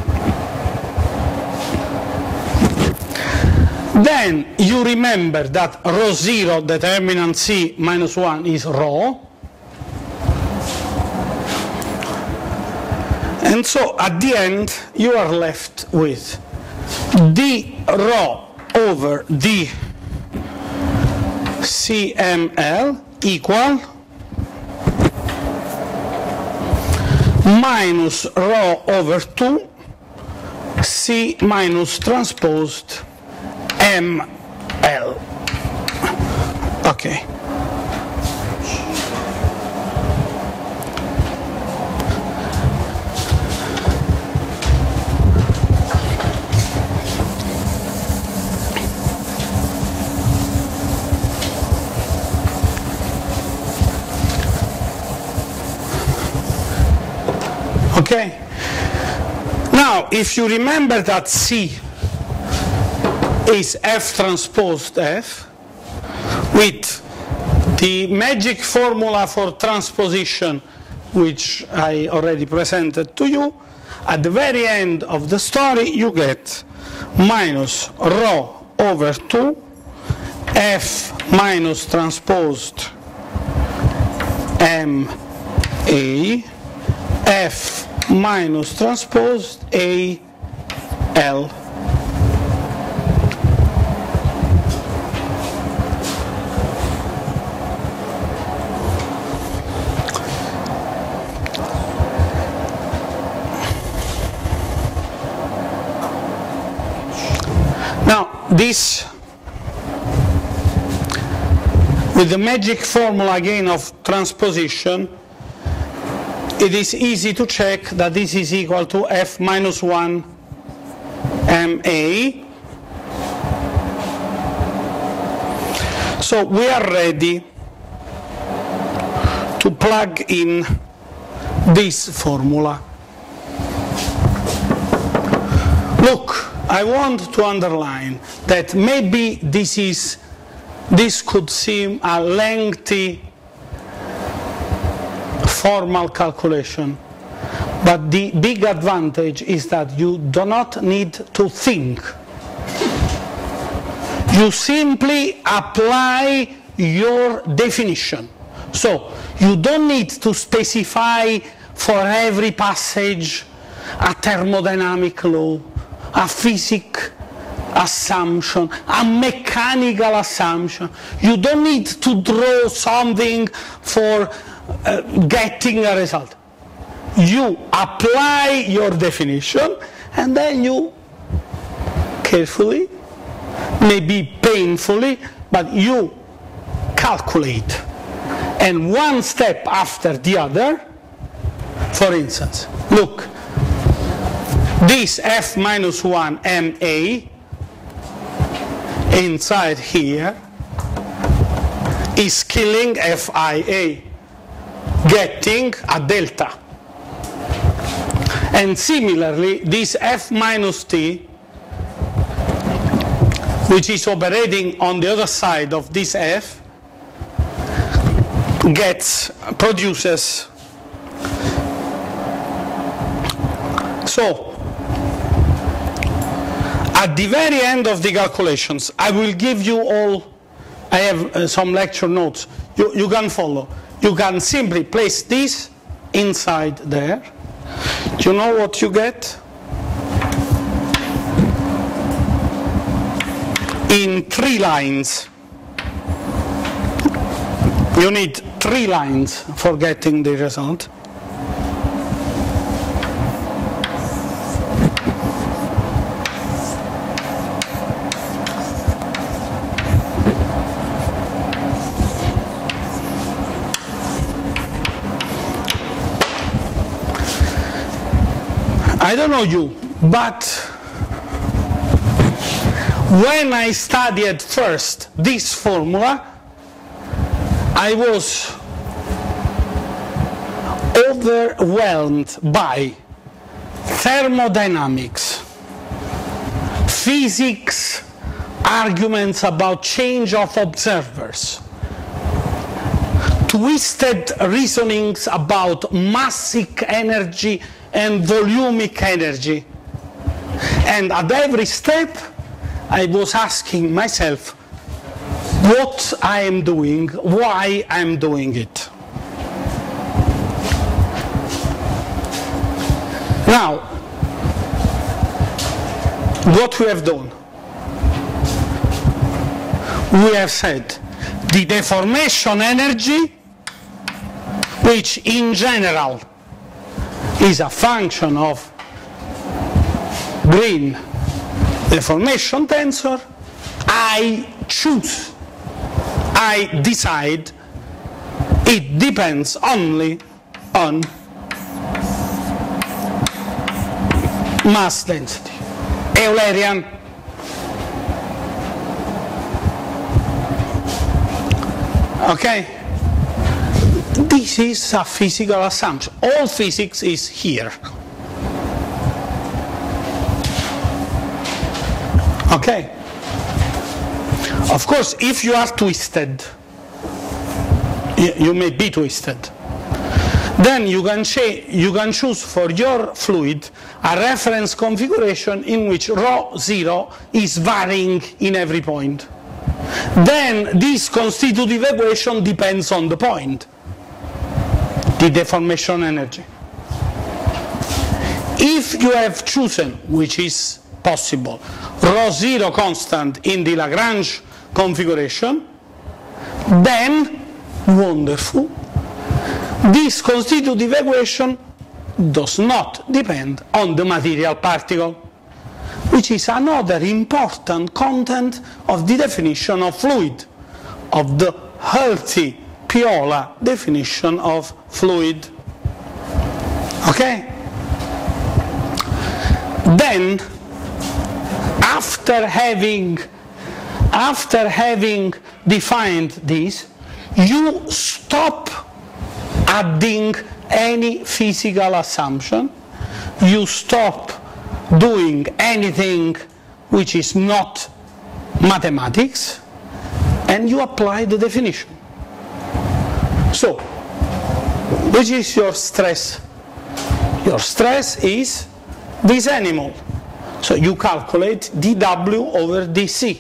Then you remember that rho zero determinant C minus one is rho. And so at the end you are left with d rho over d C M L equal minus rho over two C minus transposed M L. Okay. Okay. Now, if you remember that C is F transposed F, with the magic formula for transposition, which I already presented to you, at the very end of the story you get minus rho over two F minus transposed M A F minus transposed A L. Now this, with the magic formula again of transposition, it is easy to check that this is equal to F minus one M A. So we are ready to plug in this formula. Look, I want to underline that maybe this is, this could seem a lengthy formal calculation, but the big advantage is that you do not need to think. You simply apply your definition. So you don't need to specify for every passage a thermodynamic law, a physics assumption, a mechanical assumption. You don't need to draw something for uh, getting a result. You apply your definition and then you carefully, maybe painfully, but you calculate. And one step after the other, for instance, look, this F minus one M A inside here is killing F I A, getting a delta. And similarly, this F minus T, which is operating on the other side of this F, gets, produces. So, at the very end of the calculations, I will give you all, I have uh, some lecture notes, you, you can follow. You can simply place this inside there. Do you know what you get? In three lines. You need three lines for getting the result. I don't know you, but when I studied first this formula, I was overwhelmed by thermodynamics, physics, arguments about change of observers, twisted reasonings about massic energy and volumic energy. And at every step, I was asking myself what I am doing, why I am doing it. Now, what we have done? We have said the deformation energy, which in general is a function of Green deformation tensor, I choose, I decide, it depends only on mass density, Eulerian. Okay? This is a physical assumption. All physics is here. Okay? Of course, if you are twisted, you may be twisted, then you can, you can choose for your fluid a reference configuration in which rho zero is varying in every point. Then this constitutive equation depends on the point, the deformation energy. If you have chosen, which is possible, rho zero constant in the Lagrange configuration, then, wonderful, this constitutive equation does not depend on the material particle, which is another important content of the definition of fluid, of the healthy Piola definition of fluid. Okay? Then, after having, after having defined this, you stop adding any physical assumption, you stop doing anything which is not mathematics, and you apply the definition. So, which is your stress? Your stress is this animal. So you calculate dW over dC.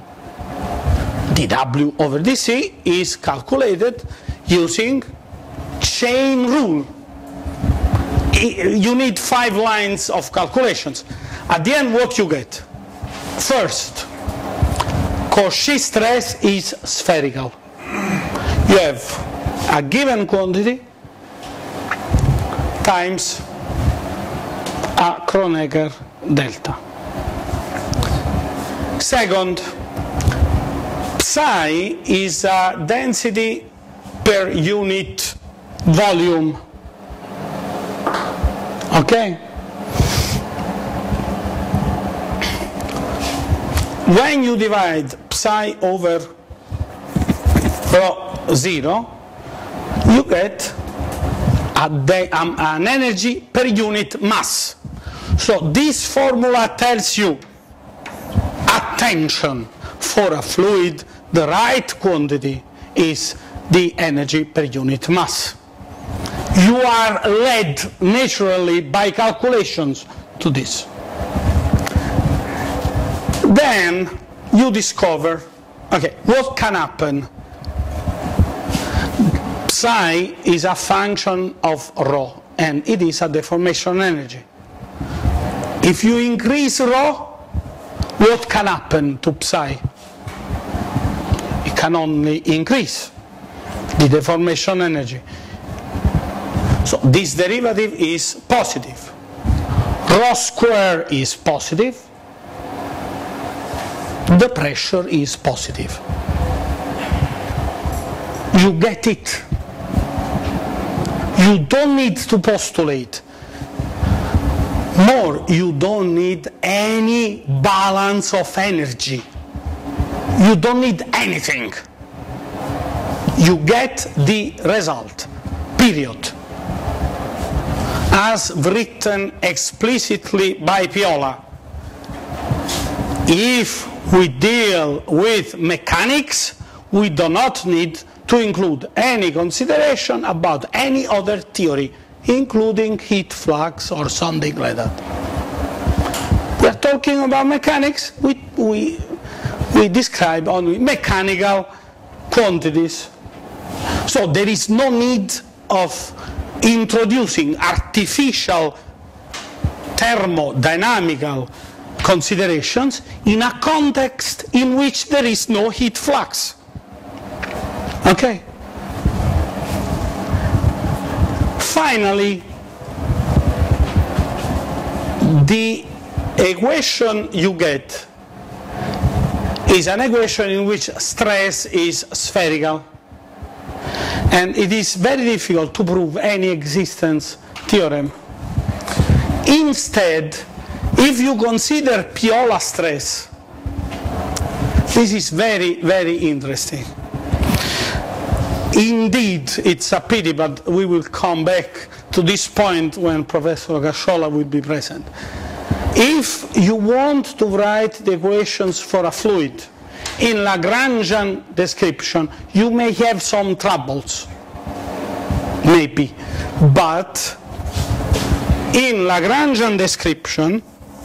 dW over dC is calculated using chain rule. You need five lines of calculations. At the end, what you get? First, Cauchy stress is spherical. You have a given quantity times a Kronecker delta. Second, psi is a density per unit volume. Okay? When you divide psi over rho zero, you get a um, an energy per unit mass. So this formula tells you, attention, for a fluid, the right quantity is the energy per unit mass. You are led naturally by calculations to this. Then you discover, okay, what can happen? Psi is a function of rho, and it is a deformation energy. If you increase rho, what can happen to psi? It can only increase the deformation energy. So this derivative is positive. Rho square is positive. The pressure is positive. You get it. You don't need to postulate. More, you don't need any balance of energy. You don't need anything. You get the result, period. As written explicitly by Piola, if we deal with mechanics, we do not need to include any consideration about any other theory, including heat flux or something like that. We are talking about mechanics, we, we, we describe only mechanical quantities. So there is no need of introducing artificial thermodynamical considerations in a context in which there is no heat flux. Okay? Finally, the equation you get is an equation in which stress is spherical. And it is very difficult to prove any existence theorem. Instead, if you consider Piola stress, this is very, very interesting. Indeed, it's a pity, but we will come back to this point when Professor Casciola will be present. If you want to write the equations for a fluid in Lagrangian description, you may have some troubles, maybe. But in Lagrangian description,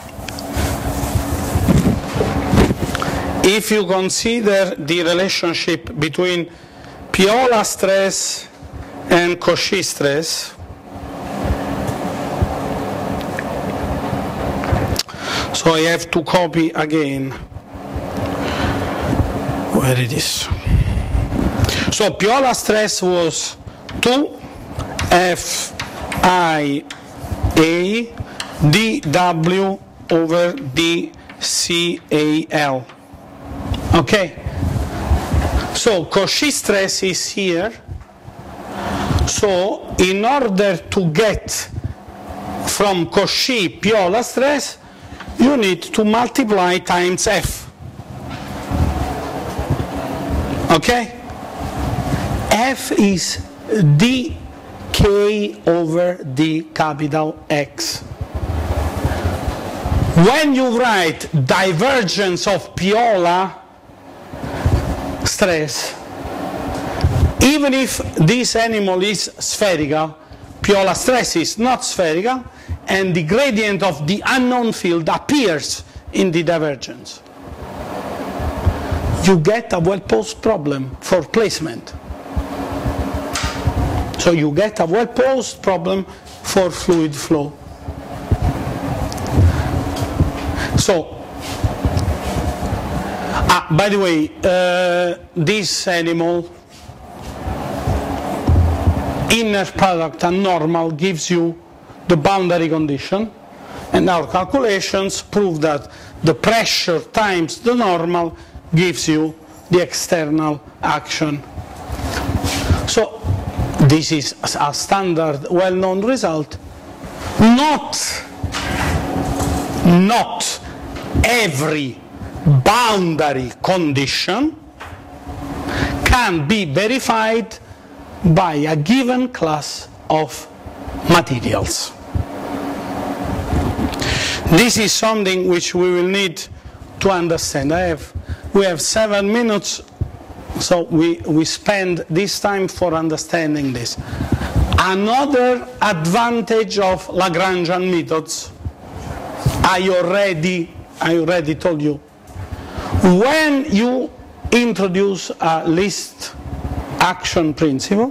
if you consider the relationship between Piola stress and Cauchy stress, so I have to copy again where it is. So Piola stress was two F I A dW over d C A L. Okay? So Cauchy stress is here. So in order to get from Cauchy Piola stress, you need to multiply times F. Okay? F is dk over d capital X. when you write divergence of Piola stress, even if this animal is spherical, Piola stress is not spherical, and the gradient of the unknown field appears in the divergence. You get a well-posed problem for placement. So you get a well-posed problem for fluid flow. So, ah, by the way, uh, this animal, inner product and normal gives you the boundary condition, and our calculations prove that the pressure times the normal gives you the external action. So this is a standard, well-known result. Not, not every boundary condition can be verified by a given class of materials. This is something which we will need to understand. I have, we have seven minutes, so we, we spend this time for understanding this. Another advantage of Lagrangian methods, I already, I already told you. When you introduce a least action principle,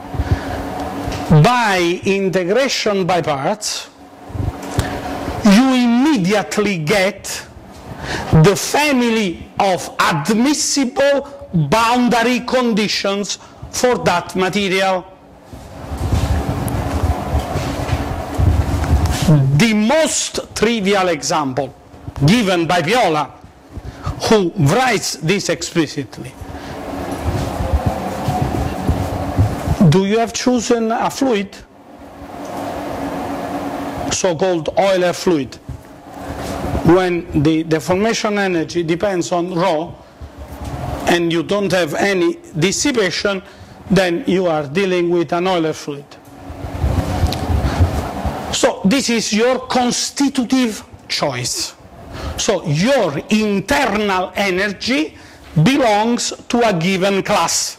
by integration by parts, you immediately get the family of admissible boundary conditions for that material. The most trivial example given by Piola, who writes this explicitly. Do you have chosen a fluid, so-called Euler fluid, when the deformation energy depends on rho and you don't have any dissipation, then you are dealing with an Euler fluid. So this is your constitutive choice. So your internal energy belongs to a given class.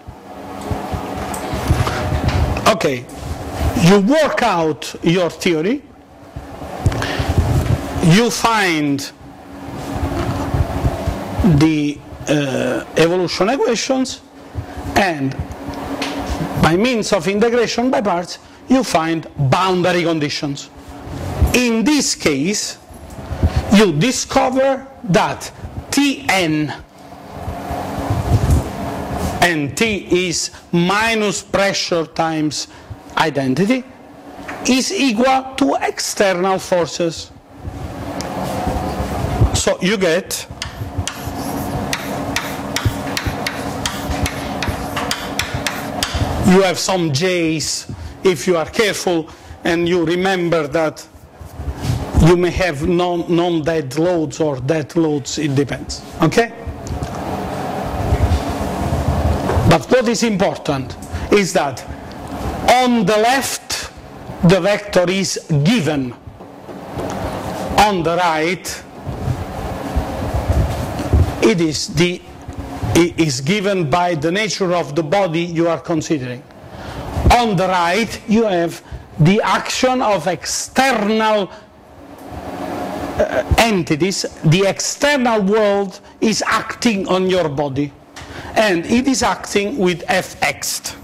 Okay, you work out your theory, you find the uh, evolution equations, and by means of integration by parts, you find boundary conditions. In this case, you discover that Tn, and T is minus pressure times identity, is equal to external forces. So you get you have some J's if you are careful and you remember that you may have non, non-dead loads or dead loads, it depends. Okay? But what is important is that on the left the vector is given, on the right it is the it is given by the nature of the body you are considering. On the right you have the action of external uh, entities. The external world is acting on your body, and it is acting with Fx.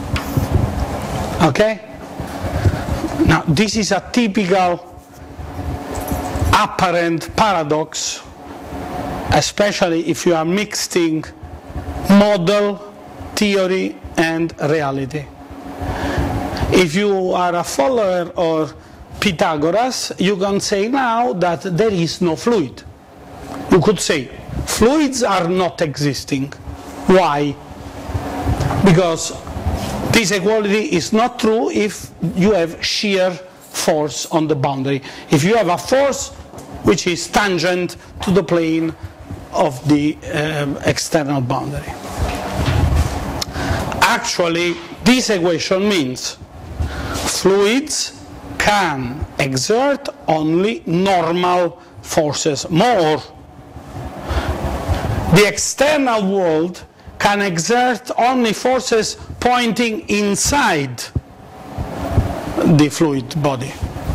Okay? Now this is a typical apparent paradox, especially if you are mixing model, theory and reality. If you are a follower of Pythagoras, you can say now that there is no fluid. You could say fluids are not existing. Why? Because this equality is not true if you have shear force on the boundary. If you have a force which is tangent to the plane of the um, external boundary. Actually, this equation means fluids can exert only normal forces more. The external world can exert only forces pointing inside the fluid body.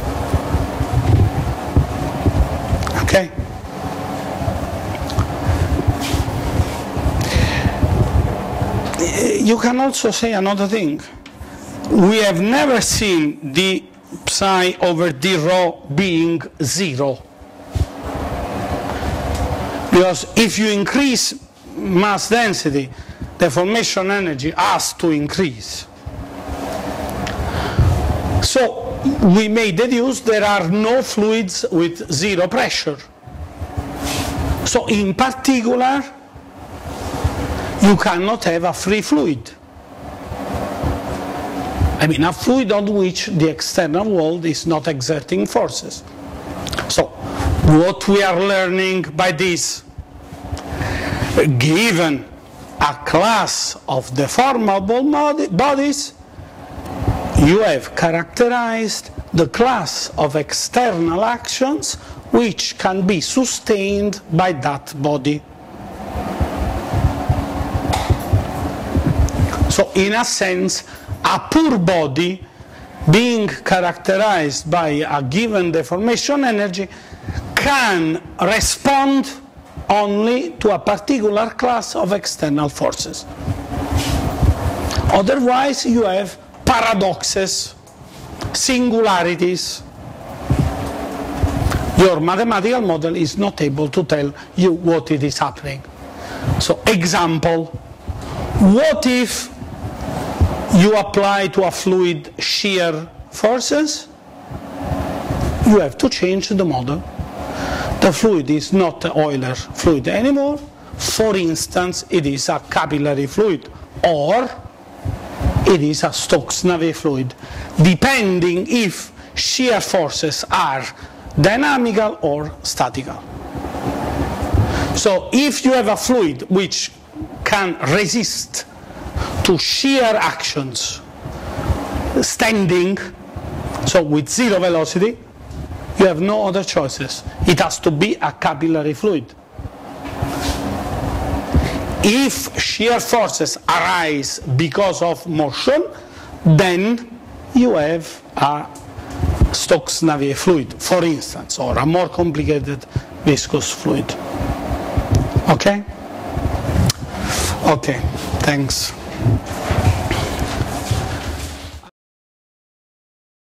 Okay? You can also say another thing. We have never seen the psi over d rho being zero. Because if you increase mass density, the formation energy has to increase. So we may deduce there are no fluids with zero pressure. So in particular, you cannot have a free fluid. I mean, a fluid on which the external world is not exerting forces. So what we are learning by this, given a class of deformable bodies, you have characterized the class of external actions which can be sustained by that body. So in a sense, a poor body being characterized by a given deformation energy can respond only to a particular class of external forces. Otherwise, you have paradoxes, singularities. Your mathematical model is not able to tell you what it is happening. So, example, what if you apply to a fluid shear forces? You have to change the model. The fluid is not the Euler fluid anymore. For instance, it is a capillary fluid, or it is a Stokes-Navier fluid, depending if shear forces are dynamical or statical. So if you have a fluid which can resist to shear actions standing, so with zero velocity, you have no other choices. It has to be a capillary fluid. If shear forces arise because of motion, then you have a Stokes-Navier fluid, for instance, or a more complicated viscous fluid. Okay? Okay, thanks.